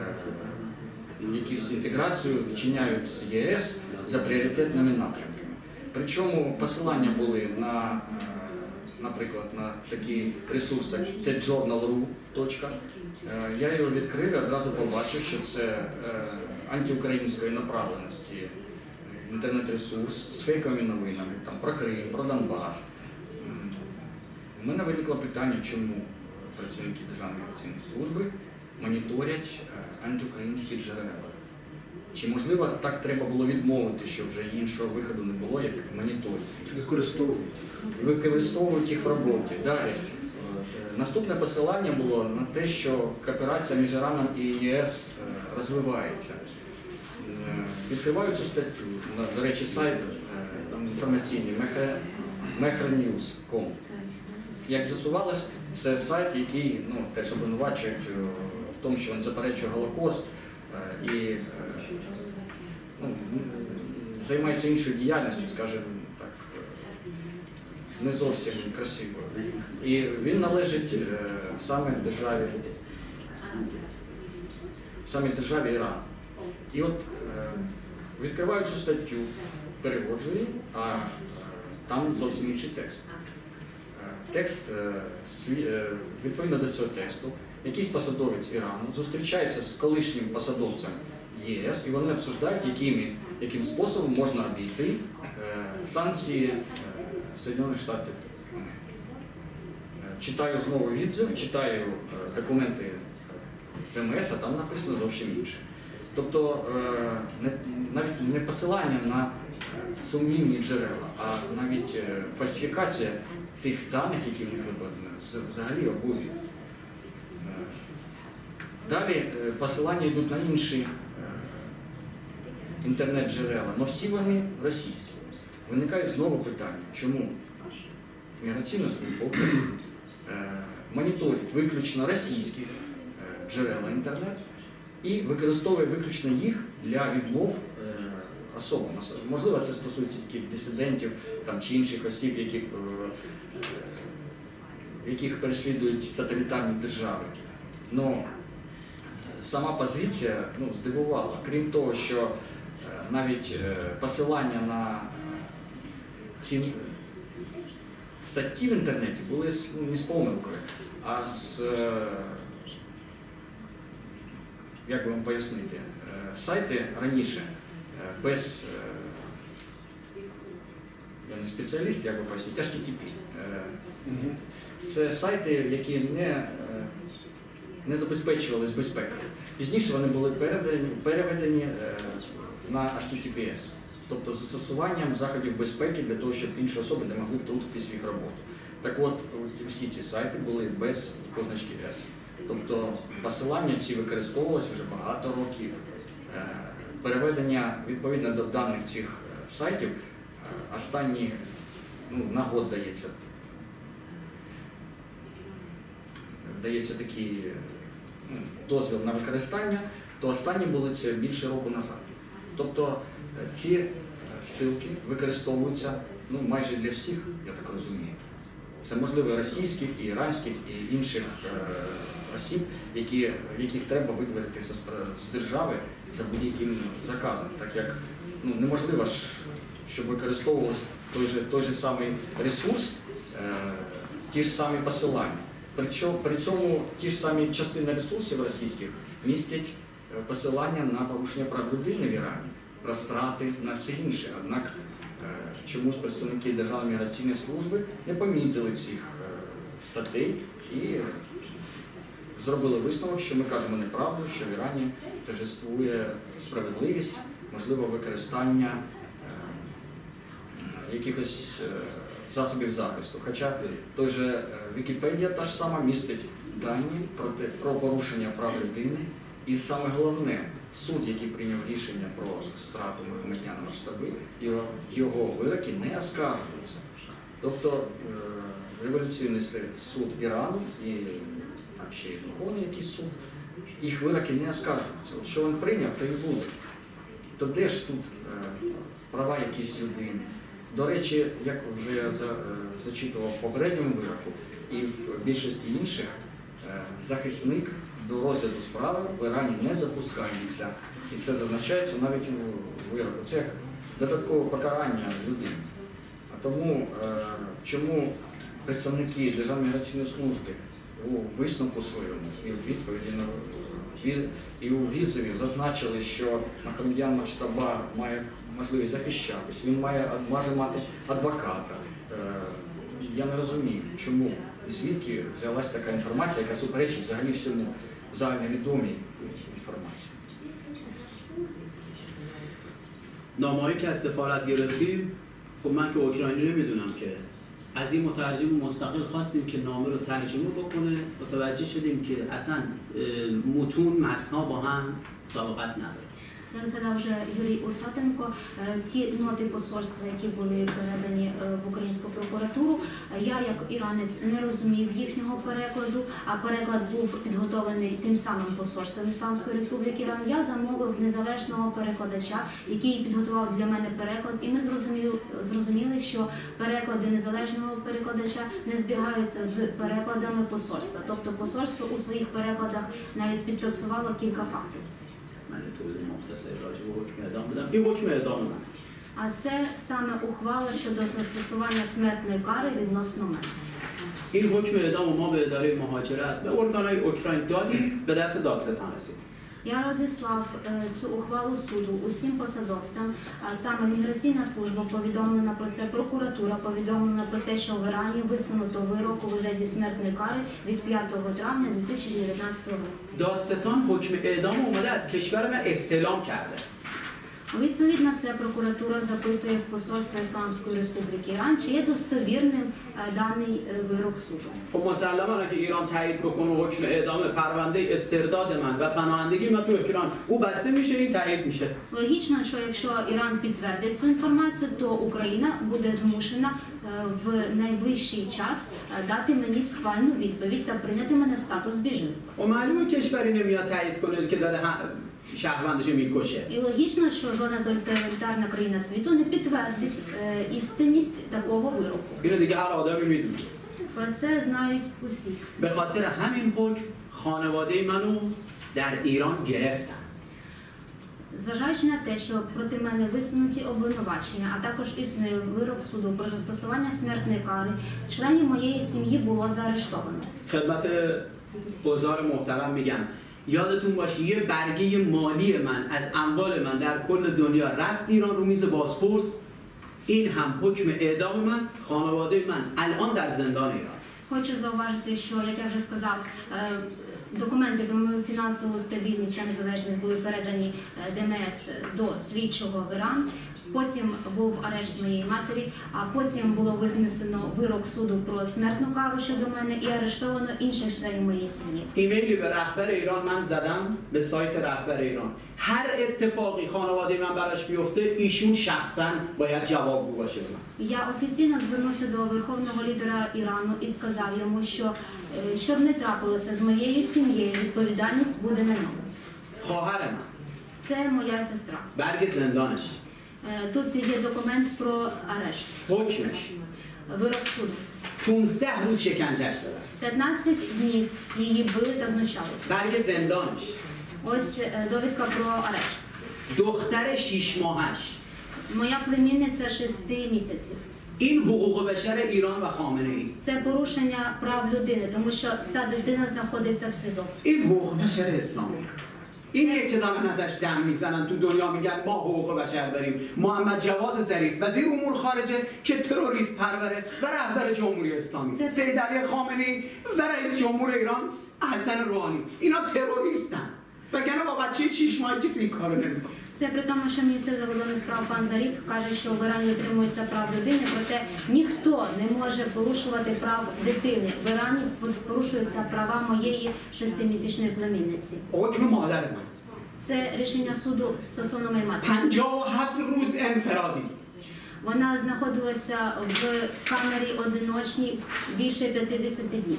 якісь інтеграцію вчиняють з ЄС за пріоритетними напрямками. Причому посилання були на, е, наприклад, на такий ресурс, як те джорнал точка ру точка. Е, Я його відкрив і одразу побачив, що це е, антиукраїнської направленості інтернет-ресурс з фейковими новинами там, про Крим, про Донбас. М, У мене виникло питання, чому працівники Державної міграційної служби моніторять е, антиукраїнські джерела. Чи можливо так треба було відмовити, що вже іншого виходу не було, як моніторити? Використовують. Використовують їх в роботі. Далі. Е, Наступне посилання було на те, що кооперація між Іраном і ЄС е, розвивається. Е, Відкриваю цю статтю, на, до речі, сайт е, там, інформаційний мехр ньюз крапка ком. Як з'ясувалось, це сайт, який ну, теж обвинувачують е, в тому, що він заперечує Голокост е, і е, ну, займається іншою діяльністю, скажімо так, е, не зовсім красивою. І він належить е, саме державі, саме державі Іран. І от е, відкриваю цю статтю, переводжу її, а е, там зовсім інший текст. Е, Текст, е, сві- е, відповідно до цього тексту, якийсь посадовець Ірану зустрічається з колишнім посадовцем ЄС, і вони обсуждають, якими, яким способом можна обійти е, санкції е, Сполучених Штатів. Е, Читаю знову відзив, читаю е, документи ДМС, а там написано зовсім інше. Тобто е, не, навіть не посилання на сумнівні джерела, а навіть е, фальсифікація тих даних, які в них викладені, з- взагалі обурює. Е, Далі е, посилання йдуть на інші е, інтернет-джерела, але всі вони російські. Виникає знову питання, чому міграційна служба України е, моніторить виключно російські е, джерела інтернету і використовує виключно їх для відмов е, особам. Можливо, це стосується тільки дисидентів там, чи інших осіб, яких, е, е, яких переслідують тоталітарні держави. Но сама позиція ну, здивувала. Крім того, що е, навіть е, посилання на ці статті в інтернеті були з- не з помилкою, а з, е, як би вам пояснити, е, сайти раніше е, без, е, я не спеціаліст, як би пояснити, ейч ті ті пі. Е, Це сайти, які не, е, не забезпечувалися безпекою. Пізніше вони були переведені, переведені е, на ейч ті ті пі ес. тобто з застосуванням заходів безпеки для того, щоб інші особи не могли втрутитись в їх роботу. Так от, всі ці сайти були без позначки ес. Тобто посилання ці використовувалися вже багато років. Е, Переведення відповідно до даних цих сайтів е, останні, ну, на год дається, дається такий, ну, дозвіл на використання, то останні були це більше року назад. Тобто е, ці е, ссылки використовуються, ну, майже для всіх, я так розумію. Це можливо російських, і іранських, і інших е, осіб, які, яких треба видворити з, з держави за будь-яким заказом. Так як, ну, неможливо ж, щоб використовувався той же, той же самий ресурс, е, ті ж самі посилання. Причому, при цьому ті ж самі частини ресурсів російських містять посилання на порушення прав людини в Ірані, розтрати на все інше. Однак е, чомусь представники Державної міграційної служби не помітили цих е, статей і зробили висновок, що ми кажемо неправду, що в Ірані торжествує справедливість, можливо, використання е, якихось е, засобів захисту. Хоча той же е, Вікіпедія та ж сама містить дані про, те, про порушення прав людини. І саме головне, суд, який прийняв рішення про страту Мохамедяна Маштаби, його, його вироки не оскаржуються. Тобто е, революційний суд Ірану і там ще й духовний якийсь суд, їх вироки не оскаржуються. От що він прийняв, то і буде. То де ж тут е, права якісь людини? До речі, як вже за, е, зачитував в попередньому вироку, і в більшості інших, е, захисник до розгляду справи в Ірані не допускається. І це зазначається навіть у вироку. Це додаткове покарання людини. А тому, е, чому представники Державної міграційної служби у висновку своєму і у відповіді на і у відзиві зазначили, що Мохамедян Маштаба має можливість захищатись, він має, може мати адвоката. Е, я не розумію, чому, звідки взялась така інформація, яка суперечить взагалі всьому загальновідомій інформації. نامه‌ای که از سفارت گرفتیم، خب من که اوکراینی نمیدونم که از این مترجم مستقل خواستیم که نامه رو ترجمه بکنه، متوجه شدیم که اصلا متون متن‌ها با هم مطابقت نداره. Як згадав вже Юрій Усатенко, ті ноти посольства, які були передані в українську прокуратуру, я як іранець не розумів їхнього перекладу, а переклад був підготовлений тим самим посольством Ісламської Республіки Іран. Я замовив незалежного перекладача, який підготував для мене переклад, і ми зрозуміли, зрозуміли, що переклади незалежного перекладача не збігаються з перекладами посольства. Тобто посольство у своїх перекладах навіть підтасувало кілька фактів. من توضیح مختصر راجع به حکم اعدام بدم. این حکم اعدام من. А це саме ухвала щодо застосування смертної кари відносно мене. این حکم اعدام ما به اداره مهاجرت به ارگانهای اوکراین دادیم به دست دادستان رسید. Я розіслав цю ухвалу суду усім посадовцям, а саме міграційна служба повідомлена про це, прокуратура повідомлена про те, що в Ірані висунуто вирок у вигляді смертної кари від п'ятого травня дві тисячі дев'ятнадцятого року. دادستان حکم اعدام اومده از کشور من استعلام کرده. Відповідно, це прокуратура запитує в посольства Ісламської Республіки Іран, чи є достовірним даний вирок суду. خب مسلما اگه ایران تایید بکنه حکم اعدام پرونده استرداد من و پناهندگی من تو اوکراین او بسته میشه این تایید میشه. Логічно, що якщо Іран підтвердить цю інформацію, то Україна буде змушена в найближчий час дати мені схвальну відповідь та прийняти мене в статус біженства. و معلومه کشوری نمیاد تایید کنه که زده شهروندش میکشه. І логічно, що жодна тоталітарна країна світу не підтвердить е, істинність такого вироку. اینو دیگه هر آدمی میدونه. Про це знають усі. به خاطر همین حکم خانواده منو در ایران گرفتن. Зважаючи на те, що проти мене висунуті обвинувачення, а також існує вирок суду про застосування смертної кари, членів моєї сім'ї було заарештовано. خدمت حضار محترم میگم یادتون باشه یه برگه مالی من از اموال من در کل دنیا رفت ایران رو میز بازپرس. این هم حکم اعدام من، خانواده من الان در زندان ایران. Хочу зауважити, що, як я вже сказав, документи про мою фінансову стабільність та незалежність були передані ДМС до слідчого в Іран. Потім був арешт моєї матері, а потім було винесено вирок суду про смертну кару щодо мене і арештовано інших членів моєї сім'ї. ایمیلی به رهبر ایران من زدم، به سایت رهبر ایران. هر اتفاقی خانواده من براش بیفته ایشون شخصا باید جوابگو باشه به من. Я офіційно звернувся до верховного лідера Ірану і сказав йому, що е, що б не трапилося з моєю сім'єю, відповідальність буде на ньому. خواهر من Це моя сестра. برگ زندانش، Е, Тут є документ про арешт, حکمش вирок суду. پانزده روز شکنجهش دادن. п'ятнадцять днів її били та знущалися. برگ زندانش، Ось е, довідка про арешт. دختر شیش ماهش. Моя племінниця шести місяців. این حقوق بشر ایران و خامنه ای. Це порушення прав людини, тому що ця дитина знаходиться в СІЗО. این حقوق بشر اسلامی. این یک دارن ازش دم میزنن تو دنیا میگن ما حقوق بشر بریم. محمد جواد ظریف وزیر امور خارجه که تروریست پروره و رهبر جمهوری اسلامی. سید علی خامنه ای و رئیس جمهور ایران حسن روحانی. اینا تروریستن. وگرنه با بچه شیش ماهه کسی این کارو نمیکنه. Це при тому, що міністр закордонних справ пан Заріф каже, що в Ірані дотримуються прав людини, проте ніхто не може порушувати прав дитини. В Ірані порушуються права моєї шестимісячної племінниці. حکم مادر من. Це рішення суду стосовно моєї матері. پنجاه و هفت روز انفرادی. Вона знаходилася в камері одиночній більше п'ятдесят днів.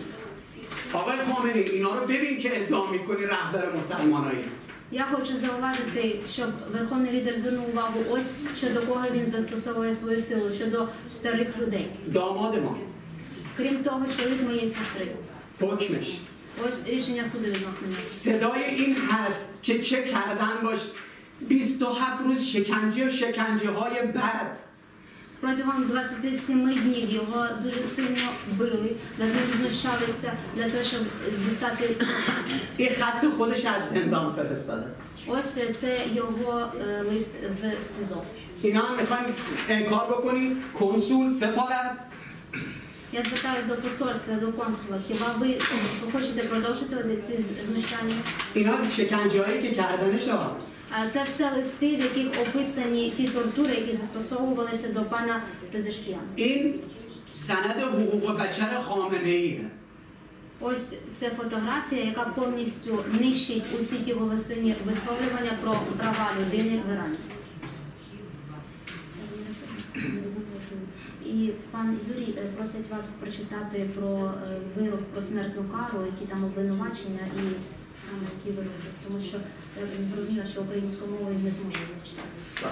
آقای خامنه ای اینا رو ببین که ادعا میکنی رهبر مسلمانایی. Я хочу зауважити, щоб верховний лідер звернув увагу ось щодо кого він застосовує свою силу, щодо старих людей. داماد ما. Крім того, чоловік моєї сестри. حکمش. Ось рішення суду відносно нього. صدای این هست که چه کردن باش بیست و هفت روز شکنجه و شکنجه های بد. Протягом двадцяти семи днів його дуже сильно били, над ним знущалися для того, щоб дістати. این خط خودش از زندان فرستاده. Ось це його е, лист з СІЗО. اینا هم میخوایم انکار بکنی کنسول سفارت. Я звертаюся до посольства, до консула. Хіба ви хочете продовжити ці знущання? اینا شکنجه هایی که کردنش ها. А це все листи, в яких описані ті тортури, які застосовувалися до пана Пезешкіяна. این سند حقوق بشر خامنه ایه. Ось це фотографія, яка повністю нищить усі ті голосні висловлювання про права людини в Ірані. І пан Юрій е, просить вас прочитати про е, вирок про смертну кару, які там обвинувачення і саме які вироки, тому що я зрозуміла, що українською мовою не зможу зачитати. Так.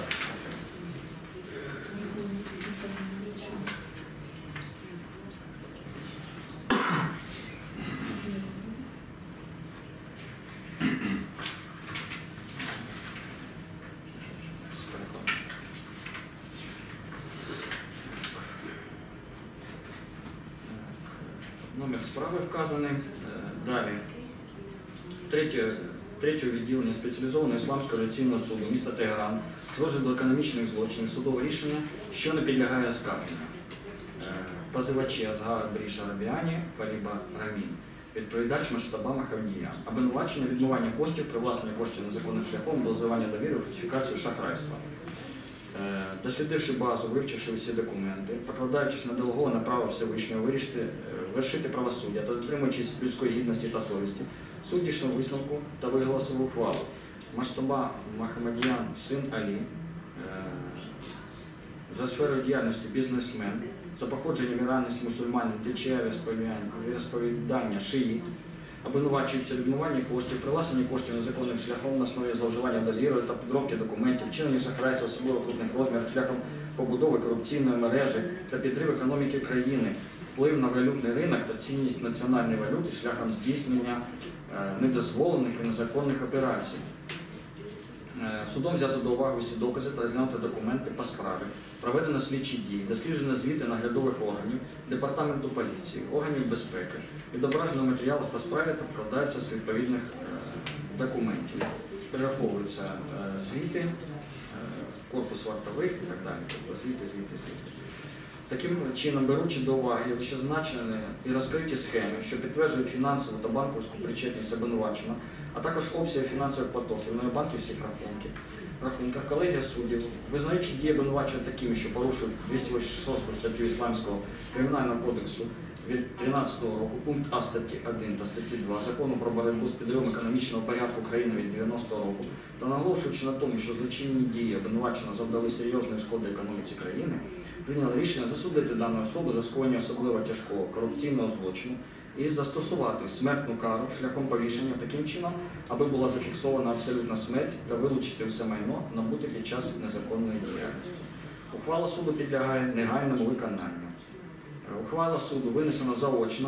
Номер справи вказаний. Е, Далі. Третє, третє відділення спеціалізованого ісламського революційного суду міста Тегеран з розгляду економічних злочинів, судове рішення, що не підлягає оскарженню. Е, Позивачі Азгар Бріша Рабіані, Фаріба Рамін. Відповідач Маштаба Махавдія. Обвинувачення відмивання коштів, привласнення коштів незаконним шляхом, дозивання довіри, фальсифікацію, шахрайства. Е, Дослідивши базу, вивчивши усі документи, покладаючись на делеговане право Всевишнього вирішити, е, вершити правосуддя та дотримуючись людської гідності та совісті, суд дійшов висновку та виголосив ухвалу. Маштаба Махамадіян, син Алі, е, за сферою діяльності бізнесмен, за походженням іранець мусульманин, течія віросповідання шиїт, обвинувачується відмивання коштів, привласнення коштів незаконним шляхом на основі зловживання довірою та підробки документів, вчинення шахрайства особливо крупних розмірів шляхом побудови корупційної мережі та підрив економіки країни, вплив на валютний ринок та цінність національної валюти шляхом здійснення е, недозволених і незаконних операцій. Е, Судом взято до уваги всі докази та розглянути документи по справі, проведено слідчі дії, досліджено звіти наглядових органів, департаменту поліції, органів безпеки, відображено матеріали по справі та вкладаються з відповідних е, документів. Перераховуються е, звіти, е, корпус вартових і так далі. Тобто звіти, звіти, звіти. Таким чином, беручи до уваги вищезначені і розкриті схеми, що підтверджують фінансову та банківську причетність обвинуваченого, а також обсяги фінансових потоків на банківських рахунків, рахунках колегія суддів, визнаючи дії обвинувачення такими, що порушують двісті вісімдесят шосту статтю Ісламського кримінального кодексу від тринадцятого року, пункт А статті один та статті два Закону про боротьбу з підривом економічного порядку країни від дев'яностого року, та наголошуючи на тому, що злочинні дії обвинувачення завдали серйозної шкоди економіці країни, прийняли рішення засудити дану особу за скоєння особливо тяжкого корупційного злочину і застосувати смертну кару шляхом повішення таким чином, аби була зафіксована абсолютна смерть та вилучити все майно, набуте під час незаконної діяльності. Ухвала суду підлягає негайному виконанню. Ухвала суду винесена заочно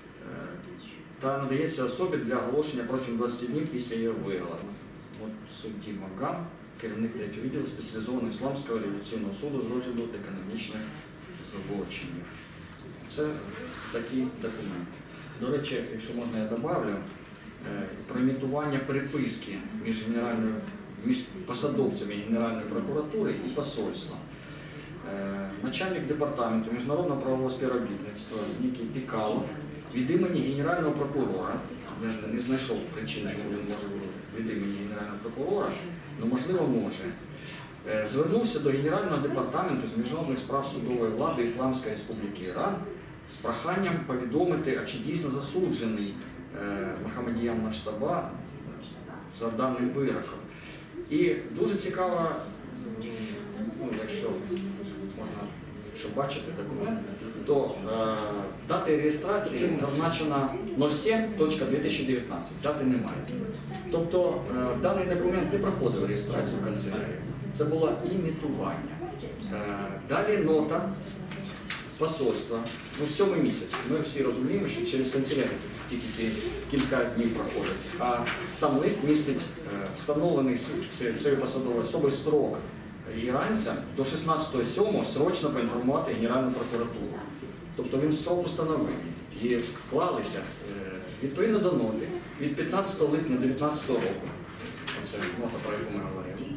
та надається особі для оголошення протягом двадцяти днів після її вигляду. От судді Маган, керівник третього відділу спеціалізованого Ісламського революційного суду з розгляду економічних злочинів. Це такий документ. До речі, якщо можна, я добавлю, про імітування переписки між, генеральною, між посадовцями Генеральної прокуратури і посольства. Начальник департаменту міжнародного правового співробітництва Нікій Пікалов від імені Генерального прокурора, я не знайшов причини, чому він може бути від імені Генерального прокурора, але можливо може, звернувся до Генерального департаменту з міжнародних справ судової влади Ісламської Республіки Іран з проханням повідомити, а чи дійсно засуджений Мохаммедіян Маджтаба за даним вироком. І дуже цікаво, ну, якщо можна, щоб бачити документ, то е, дата реєстрації зазначена сім дві тисячі дев'ятнадцять, дати немає. Тобто е, даний документ не проходив реєстрацію в канцелярії. Це було імітування. Е, далі нота посольства, ну сьомий місяць. Ми всі розуміємо, що через канцелярію тільки кілька днів проходить. А сам лист містить е, встановлений цією посадовою особою строк іранцям до шістнадцятого сьомого срочно поінформувати Генеральну прокуратуру. Тобто він срок установив і вклалися відповідно до ноти від п'ятнадцятого липня дві тисячі дев'ятнадцятого року, це нота, про яку ми говорили,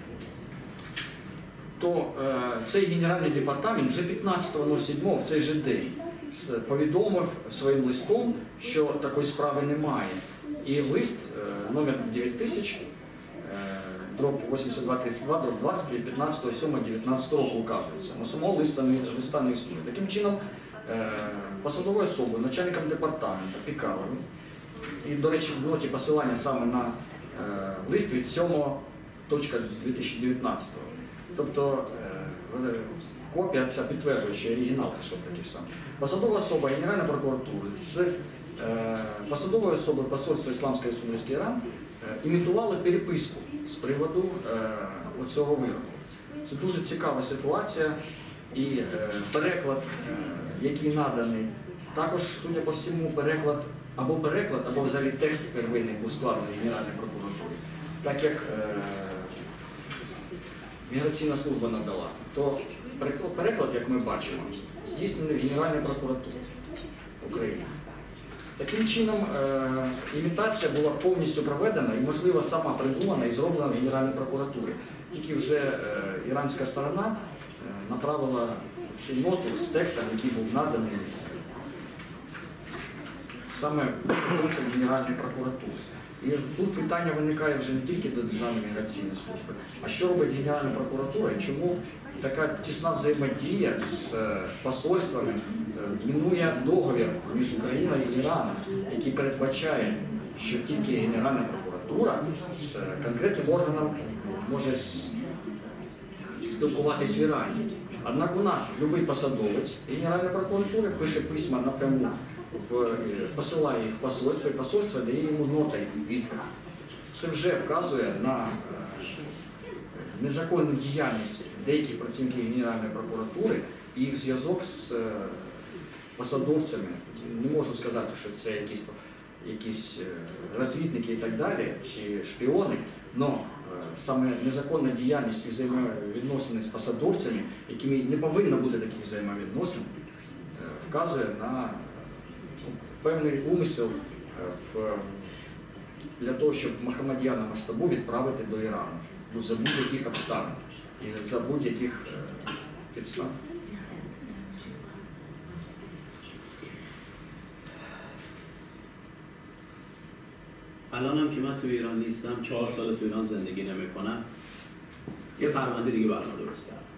то е, цей Генеральний департамент вже п'ятнадцятого сьомого в цей же день повідомив своїм листом, що такої справи немає. І лист е, номер дев'ять тисяч, дроб вісімдесят два тридцять два, дроб двадцять від п'ятнадцятого сьомого дев'ятнадцятого року указується. Но самого листа не, листа не існує. Таким чином, е, посадовою особою, начальником департаменту Пікаловим, і, до речі, в ноті посилання саме на е, лист від сьомого дві тисячі дев'ятнадцятого. Тобто е, копія ця підтверджує, що оригінал пішов такий самий. Посадова особа Генеральної прокуратури з е, посадовою особою посольства Ісламської Республіки Іран е, імітували переписку з приводу е, оцього вироку. Це дуже цікава ситуація і е, переклад, е, який наданий, також, судя по всьому, переклад або переклад, або взагалі текст первинний був складений Генеральної прокуратури. Так як е, міграційна служба надала, то переклад, як ми бачимо, здійснений в Генеральній прокуратурі України. Таким чином, е, імітація була повністю проведена і, можливо, сама придумана і зроблена в Генеральній прокуратурі. Тільки вже е, іранська сторона е, направила цю ноту з текстом, який був наданий саме виконавцям Генеральної прокуратури. І тут питання виникає вже не тільки до Державної міграційної служби, а що робить Генеральна прокуратура і чому така тісна взаємодія з посольствами змінує договір між Україною і Іраном, який передбачає, що тільки Генеральна прокуратура з конкретним органом може спілкуватись в Ірані. Однак у нас будь-який посадовець Генеральної прокуратури пише письма напряму, посилає їх в посольство, і посольство дає йому ноти відповідь. Це вже вказує на незаконну діяльність деяких працівників Генеральної прокуратури і зв'язок з посадовцями. Не можу сказати, що це якісь, якісь розвідники і так далі, чи шпіони, але саме незаконна діяльність і взаємовідносини з посадовцями, якими не повинно бути таких взаємовідносин, вказує на певний умисел в, для того, щоб Мохаммедіяна Маджтабу відправити до Ірану за будь-яких обставин і за будь-яких підстав. الان هم که من تو ایران نیستم، چهار سال تو ایران زندگی نمی‌کنم. یه پرونده دیگه برام درست کردم.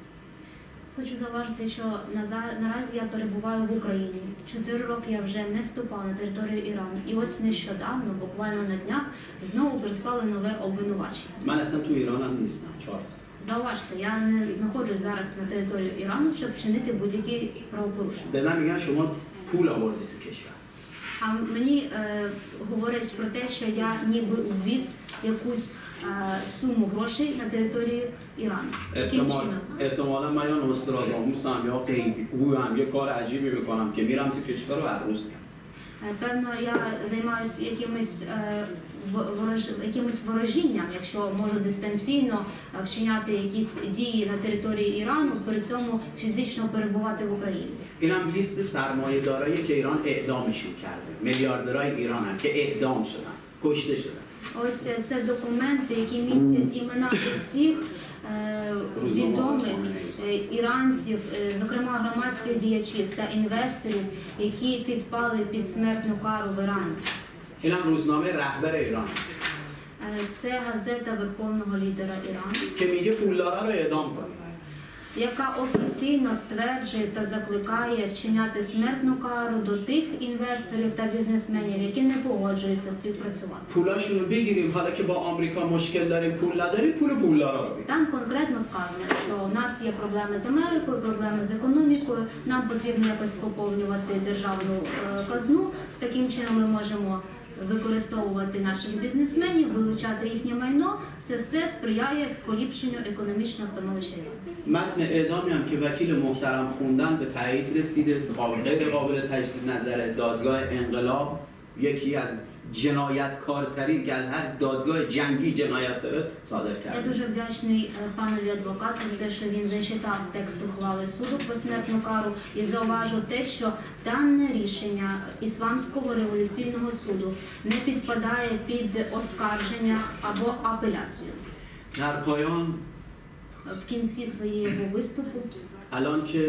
Хочу зауважити, що наза- наразі я перебуваю в Україні. Чотири роки я вже не ступав на територію Ірану. І ось нещодавно, буквально на днях, знову прислали нове обвинувачення. من اصلا تو ایرانم نیستم. چهار سال. Зауважте, я не знаходжусь зараз на території Ірану, щоб вчинити будь-які правопорушення. به من میگن شما پول آوردی تو کشور. А мені е, говорять про те, що я ніби ввіз якусь е, суму грошей на територію Ірану. Яким احتمال чином? احتمالا من یا نوستراداموسم یا غیبی گویم یه کار عجیبی میکنم که میرم تو کشور رو هر روز میرم. Е, Певно, я займаюся якимось, е, в- ворож- якимось ворожінням, якщо можу дистанційно е, вчиняти якісь дії на території Ірану, при цьому фізично перебувати в Україні. اینم لیست سرمایه دارایی که ایران اعدامشون کرده. میلیاردرهای ایران هم که اعدام شدن، کشته شدن. Ось е, це документи, які містять імена усіх е, відомих е, іранців, е, зокрема громадських діячів та інвесторів, які підпали під смертну кару в Ірані. اینم روزنامه رهبر ایران Е, Це газета Верховного лідера Ірану, که میگه پولدارا رو اعدام کنید. яка офіційно стверджує та закликає вчиняти смертну кару до тих інвесторів та бізнесменів, які не погоджуються співпрацювати. پولاشونو بگیریم حالا که با آمریکا مشکل داریم پول نداریم پول پولدارا رو بدیم. Там конкретно сказано, що у нас є проблеми з Америкою, проблеми з економікою, нам потрібно якось поповнювати державну е, казну. Таким чином ми можемо використовувати наших бізнесменів, вилучати їхнє майно. Це все сприяє поліпшенню економічного становища Ірану. متن اعدامی هم که وکیل محترم خوندن به تایید رسیده، قابل غیر قابل تجدید نظر دادگاه انقلاب، یکی از جنایتکارترین که از هر دادگاه جنگی جنایت داره صادر Я کرده. дуже вдячний е, панові адвокату за те, що він зачитав текст ухвали суду про смертну кару і зауважив те, що дане рішення Ісламського революційного суду не підпадає під оскарження або апеляцію. در پایان В кінці свого виступу الان که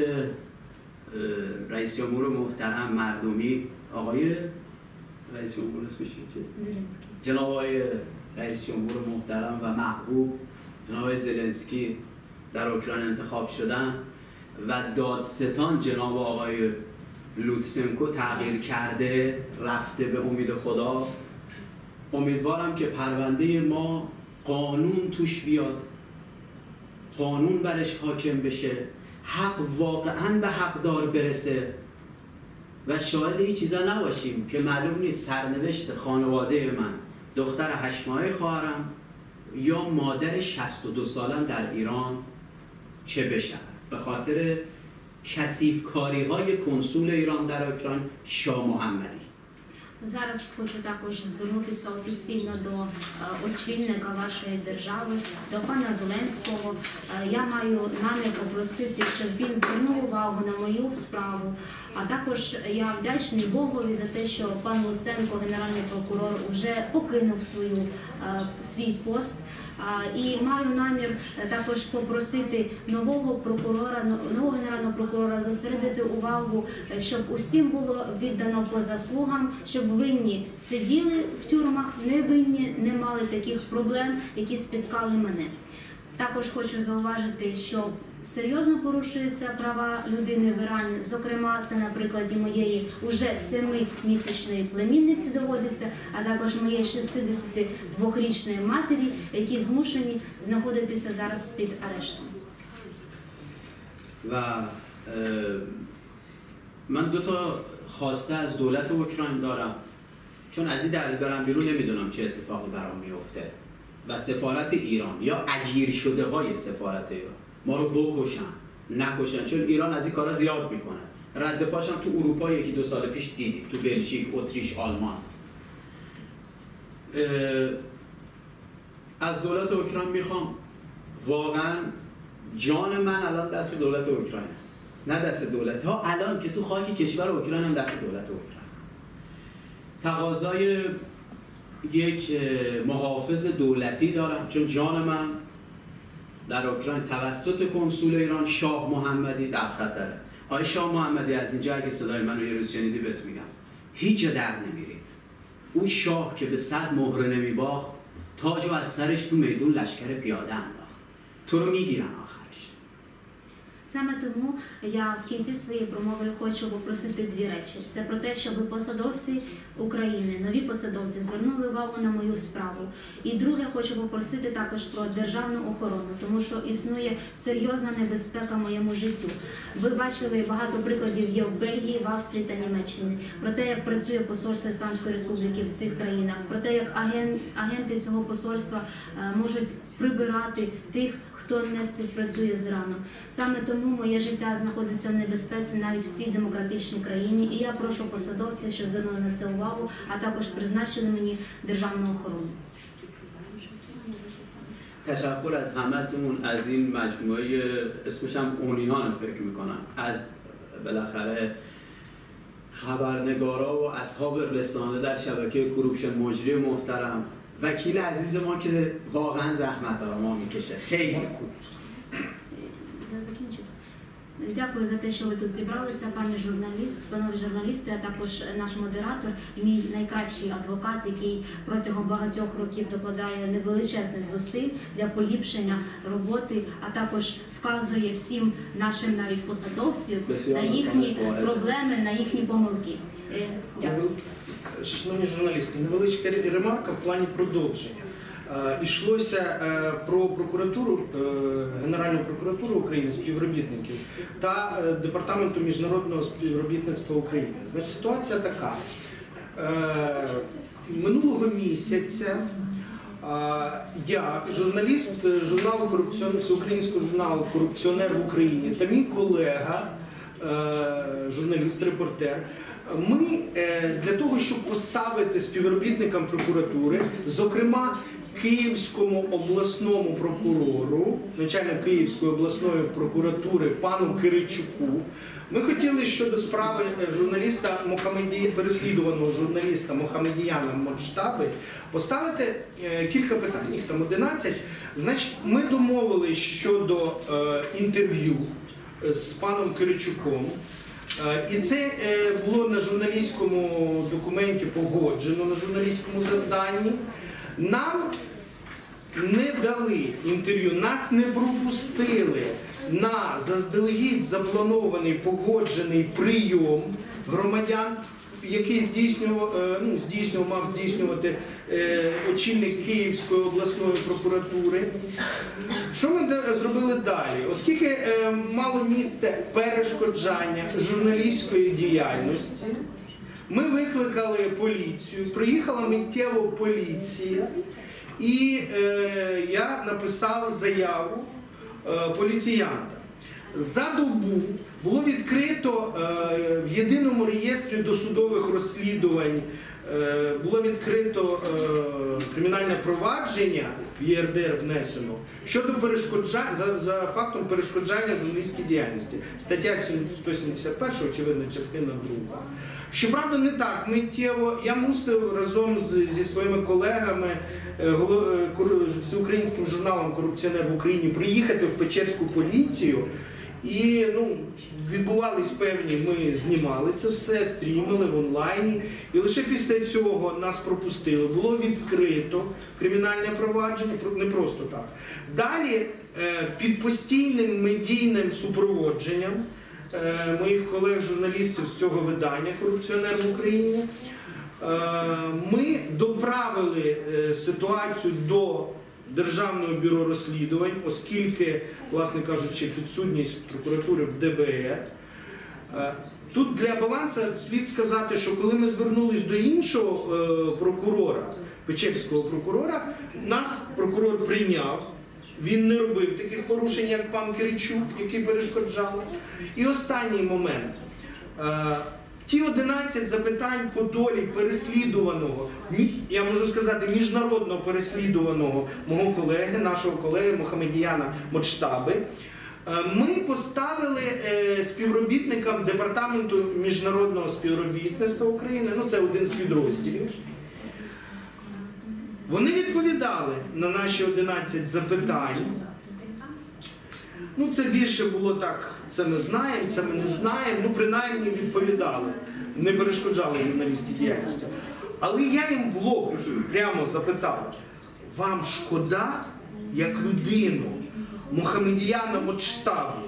اه، رئیس جمهور محترم مردمی آقای رئیس جمهور اسمش چیه؟ Зеленський. جناب آقای رئیس جمهور محترم و محبوب جناب آقای زلنسکی در اوکراین انتخاب شدن و دادستان جناب آقای لوتسنکو تغییر کرده رفته به امید خدا. امیدوارم که پرونده ما قانون توش بیاد، قانون برش حاکم بشه، حق واقعا به حقدار برسه و شاهد این چیزا نباشیم که معلوم نیست سرنوشت خانواده من، دختر هشت ماهه خواهرم یا مادر شصت و دو سالم در ایران چه بشه به خاطر کثیفکاری های کنسول ایران در اوکراین شاه محمدی. Зараз хочу також звернутися офіційно до е, очільника вашої держави, до пана Зеленського. Е, Я маю намір попросити, щоб він звернув увагу на мою справу. А також я вдячний Богові за те, що пан Луценко, генеральний прокурор, вже покинув свою, е, свій пост. А, І маю намір е, також попросити нового прокурора, но- нового генерального прокурора зосередити увагу, е, щоб усім було віддано по заслугам, щоб винні сиділи в тюрмах, невинні не мали таких проблем, які спіткали мене. Також хочу зауважити, що серйозно порушуються права людини в Ірані. Зокрема, це на прикладі моєї уже семимісячної племінниці доводиться, а також моєї шістдесятидвохрічної матері, які змушені знаходитися зараз під арештом. و اه، من دو تا خواسته از دولت اوکراین دارم، چون از این در برم بیرون نمیدونم چه اتفاقی برام میفته و سفارت ایران یا اجیر شده های سفارت ایران ما رو بکشن نکشن، چون ایران از این کارا زیاد میکنه. رد پاشم تو اروپا یکی دو سال پیش دیدید، تو بلژیک، اتریش، آلمان. اه، از دولت اوکراین میخوام واقعا جان من الان دست دولت اوکراین، نه دست دولت ها الان که تو خاک کشور اوکراین هم دست دولت اوکراین. تقاضای یک اه، محافظ دولتی دارم، چون جان من در اوکراین توسط کنسول ایران شاه محمدی در خطره. آقای شاه محمدی از اینجا اگه صدای منو یه روز شنیدی بهت میگم هیچ جا در نمیری. اون شاه که به صد مهره نمیباخت تاجو از سرش تو میدون لشکر پیاده انداخت. تو رو میگیرن آخرش. Саме тому я в кінці своєї промови хочу попросити дві речі. Це про те, щоб посадовці України, нові посадовці, звернули увагу на мою справу. І друге, хочу попросити також про державну охорону, тому що існує серйозна небезпека моєму життю. Ви бачили, багато прикладів є в Бельгії, в Австрії та Німеччині, про те, як працює посольство Ісламської Республіки в цих країнах, про те, як аген- агенти цього посольства е, можуть прибирати тих, хто не співпрацює з Іраном. Саме тому моє життя знаходиться в небезпеці навіть в цій демократичній країні, і я прошу посадовців, що звернули на це увагу, а також призначили мені державну охорону. تشکر از همتون از این مجموعه اسمش هم اونیان فکر میکنم از بالاخره خبرنگارا و اصحاب رسانه در شبکه کروپشن مجری محترم وکیل عزیز ما که واقعا زحمت داره ما میکشه خیلی خوب. Я закінчився. Дякую за те, що ви тут зібралися, пані журналіст, панові журналісти, а також наш модератор, мій найкращий адвокат, який протягом багатьох років докладає невеличезних зусиль для поліпшення роботи, а також вказує всім нашим навіть посадовців на їхні проблеми, на їхні помилки. Е, Дякую. Шановні журналісти, невеличка ремарка в плані продовження. Е, Ішлося е, про прокуратуру, е, Генеральну прокуратуру України, співробітників та е, Департаменту міжнародного співробітництва України. Значить, ситуація така. Е, Минулого місяця е, я, журналіст журналу «Корупціонер», всеукраїнського журналу «Корупціонер в Україні» та мій колега, е, журналіст, репортер, ми е, для того, щоб поставити співробітникам прокуратури, зокрема Київському обласному прокурору, начальнику Київської обласної прокуратури пану Киричуку, ми хотіли щодо справи журналіста Мохамеді, переслідуваного журналіста Мохамедіяна Моджтаби поставити е, кілька питань, їх там одинадцять. Значить, ми домовились щодо е, інтерв'ю з паном Киричуком. І це було на журналістському документі погоджено, на журналістському завданні. Нам не дали інтерв'ю, нас не пропустили на заздалегідь запланований погоджений прийом громадян, який здійснював, ну, здійснював, мав здійснювати е, очільник Київської обласної прокуратури. Що ми зробили далі? Оскільки е, мало місце перешкоджання журналістської діяльності, ми викликали поліцію, приїхала миттєво поліція, і е, я написав заяву е, поліціянта. За добу було відкрито е, в єдиному реєстрі досудових розслідувань, е, було відкрито е, кримінальне провадження, в Є Ер Де Ер внесено, щодо перешкоджання, за, за фактом перешкоджання журналістській діяльності. Стаття сто сімдесят перша, очевидно, частина друга. Щоправда, не так миттєво. Я мусив разом з, зі своїми колегами, е, голо, е, всеукраїнським журналом «Корупціонер в Україні» приїхати в Печерську поліцію. І ну, відбувались певні, ми знімали це все, стрімили в онлайні. І лише після цього нас пропустили. Було відкрито кримінальне провадження, не просто так. Далі під постійним медійним супроводженням моїх колег-журналістів з цього видання «Корупціонер в Україні» ми доправили ситуацію до Державного бюро розслідувань, оскільки, власне кажучи, підсудність прокуратури в Де Бе Ер. Тут для балансу слід сказати, що коли ми звернулись до іншого прокурора, Печерського прокурора, нас прокурор прийняв, він не робив таких порушень, як пан Киричук, який перешкоджав. І останній момент. Ті одинадцять запитань по долі переслідуваного, я можу сказати, міжнародно переслідуваного мого колеги, нашого колеги Мохамедіяна Моджтаби, ми поставили співробітникам Департаменту міжнародного співробітництва України, ну це один з підрозділів. Вони відповідали на наші одинадцять запитань. Ну, це більше було так, це ми знаємо, це ми не знаємо, ну, принаймні відповідали, не перешкоджали журналістській діяльності. Але я їм в лоб прямо запитав, вам шкода, як людину, Мохамедіяна Моджтабу,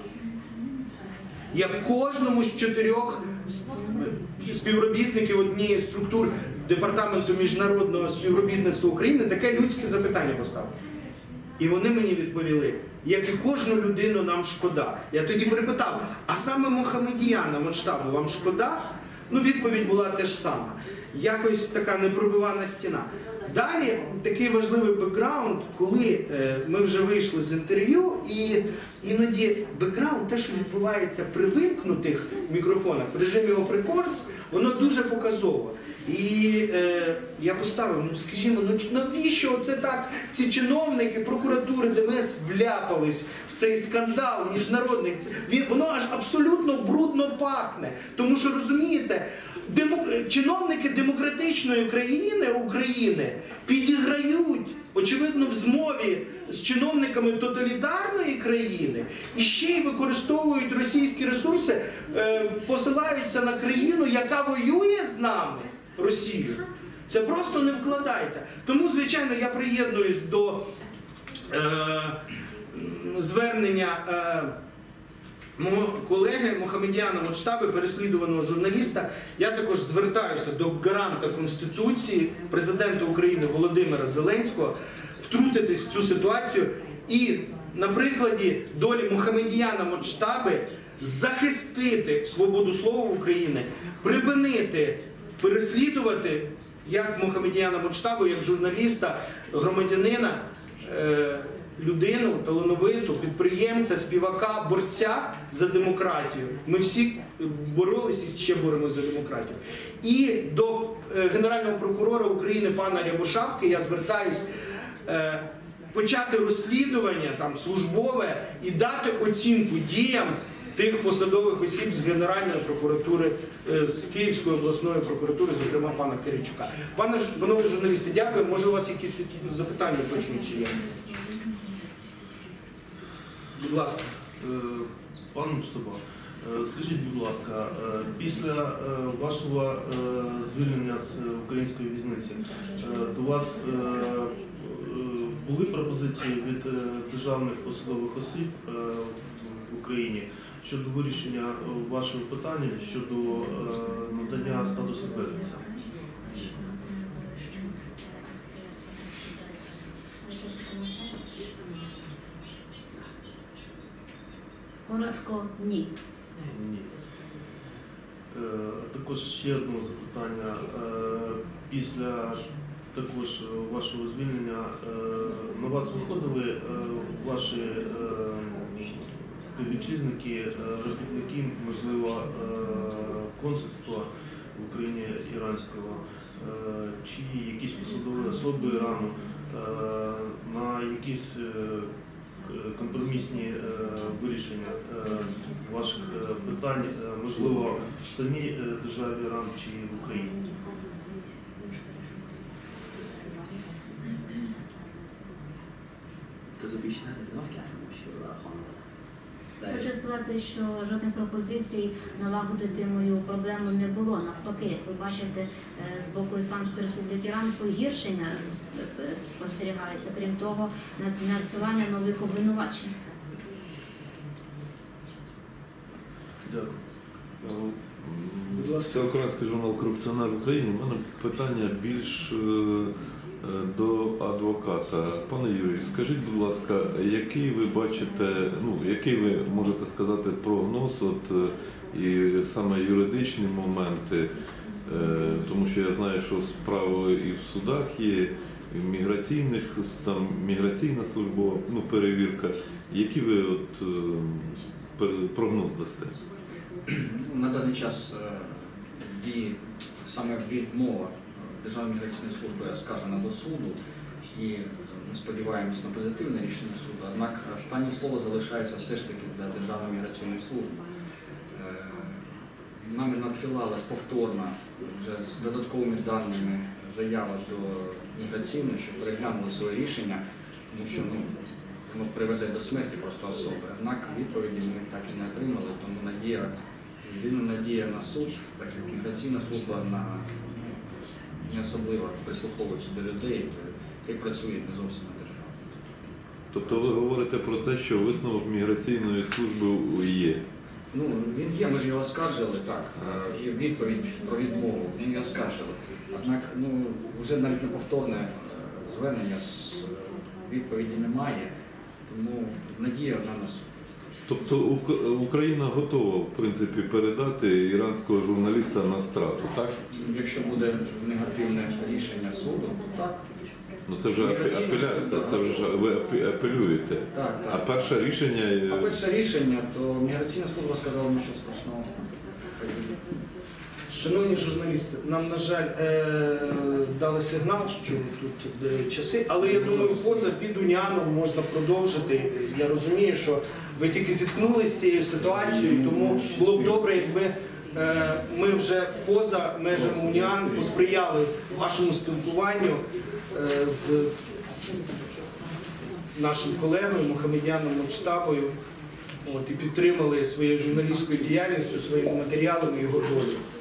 як кожному з чотирьох співробітників однієї з структур Департаменту міжнародного співробітництва України, таке людське запитання поставив. І вони мені відповіли, як і кожну людину нам шкода. Я тоді перепитав, а саме Мохамедіяна Моджтабу вам шкода? Ну, відповідь була те ж сама. Якось така непробивана стіна. Далі такий важливий бекграунд, коли е, ми вже вийшли з інтерв'ю, і іноді бекграунд, те, що відбувається при вимкнутих мікрофонах в режимі off records, воно дуже показово. І е, я поставив, ну скажімо, ну навіщо оце так ці чиновники прокуратури ДМС вляпались в цей скандал міжнародний? Він, воно аж абсолютно брудно пахне. Тому що, розумієте, демо, чиновники демократичної країни, України підіграють, очевидно, в змові з чиновниками тоталітарної країни і ще й використовують російські ресурси, е, посилаються на країну, яка воює з нами. Росію. Це просто не вкладається. Тому, звичайно, я приєднуюсь до е, звернення е, мого колеги Мохамедіяна Моджтаби, переслідуваного журналіста. Я також звертаюся до гаранта Конституції, президента України Володимира Зеленського, втрутитись в цю ситуацію і на прикладі долі Мохамедіяна Моджтаби захистити свободу слова в Україні, припинити переслідувати як Мохамедіяна Моджтабу, як журналіста, громадянина, людину, талановиту, підприємця, співака, борця за демократію. Ми всі боролися і ще боремося за демократію. І до Генерального прокурора України пана Рябошапки я звертаюсь почати розслідування там, службове і дати оцінку діям тих посадових осіб з Генеральної прокуратури, з Київської обласної прокуратури, зокрема пана Киричука. Пане, панове журналісти, дякую. Може у вас якісь запитання точно чи є? Будь ласка. Пане Моджтаба, скажіть, будь ласка, після вашого звільнення з української в'язниці до вас були пропозиції від державних посадових осіб в Україні щодо вирішення вашого питання щодо надання статусу безвіза? Коротко, ні. Ні. Також ще одне запитання. Після також вашого звільнення на вас виходили ваші співвітчизники, робітники, можливо, консульства в Україні іранського, чи якісь посадові особи Ірану на якісь компромісні вирішення ваших питань, можливо, в самій державі Іран чи в Україні? Хочу сказати, що жодних пропозицій налагодити мою проблему не було. Навпаки, як ви бачите, з боку Ісламської Республіки Іран погіршення спостерігається, крім того, надсилання нових обвинувачень. Дякую. Будь ласка, це український журнал «Корупціонер в Україні». У мене питання більш до адвоката. Пане Юрію, скажіть, будь ласка, який ви бачите, ну, який ви можете сказати прогноз, от, і саме юридичні моменти, тому що я знаю, що справи і в судах є, і в міграційних, там міграційна службова, ну, перевірка. Які ви от, прогноз дасте? На даний час діє саме відмова Державної міграційної служби оскаржена до суду, і ми сподіваємось на позитивне рішення суду, однак останнє слово залишається все ж таки для Державної міграційної служби. Нами надсилалась повторно вже з додатковими даними заява до міграційної, щоб переглянули своє рішення, тому що ну, воно приведе до смерті просто особи. Однак відповіді ми так і не отримали, тому надія, єдина надія на суд, так як міграційна служба на, не особливо прислуховується до людей, які працюють не зовсім на державу. Тобто ви говорите про те, що висновок міграційної служби є. Ну, він є, ми ж його оскаржили, так. Е, Є відповідь про відмову, ми її оскаржили. Однак, ну, вже навіть на повторне е, звернення з е, відповіді немає, тому надія одна на суд. Тобто Ук- Україна готова, в принципі, передати іранського журналіста на страту, так? Якщо буде негативне рішення суду, так. Ну це вже апе- апеляція, це вже ви апе- апелюєте. Так, А так. перше рішення А е, перше рішення, то міграційна служба сказала нічого страшного. Шановні журналісти, нам, на жаль, е, дали сигнал, що тут е, часи, але я думаю, поза під Уніаном можна продовжити. Я розумію, що ви тільки зіткнулися з цією ситуацією, тому було б добре, якби е, ми вже поза межами Уніану посприяли вашому спілкуванню е, з нашим колегою Мухамедяном Муджтабою, от, і підтримали своєю журналістською діяльністю, своїми матеріалами його долю.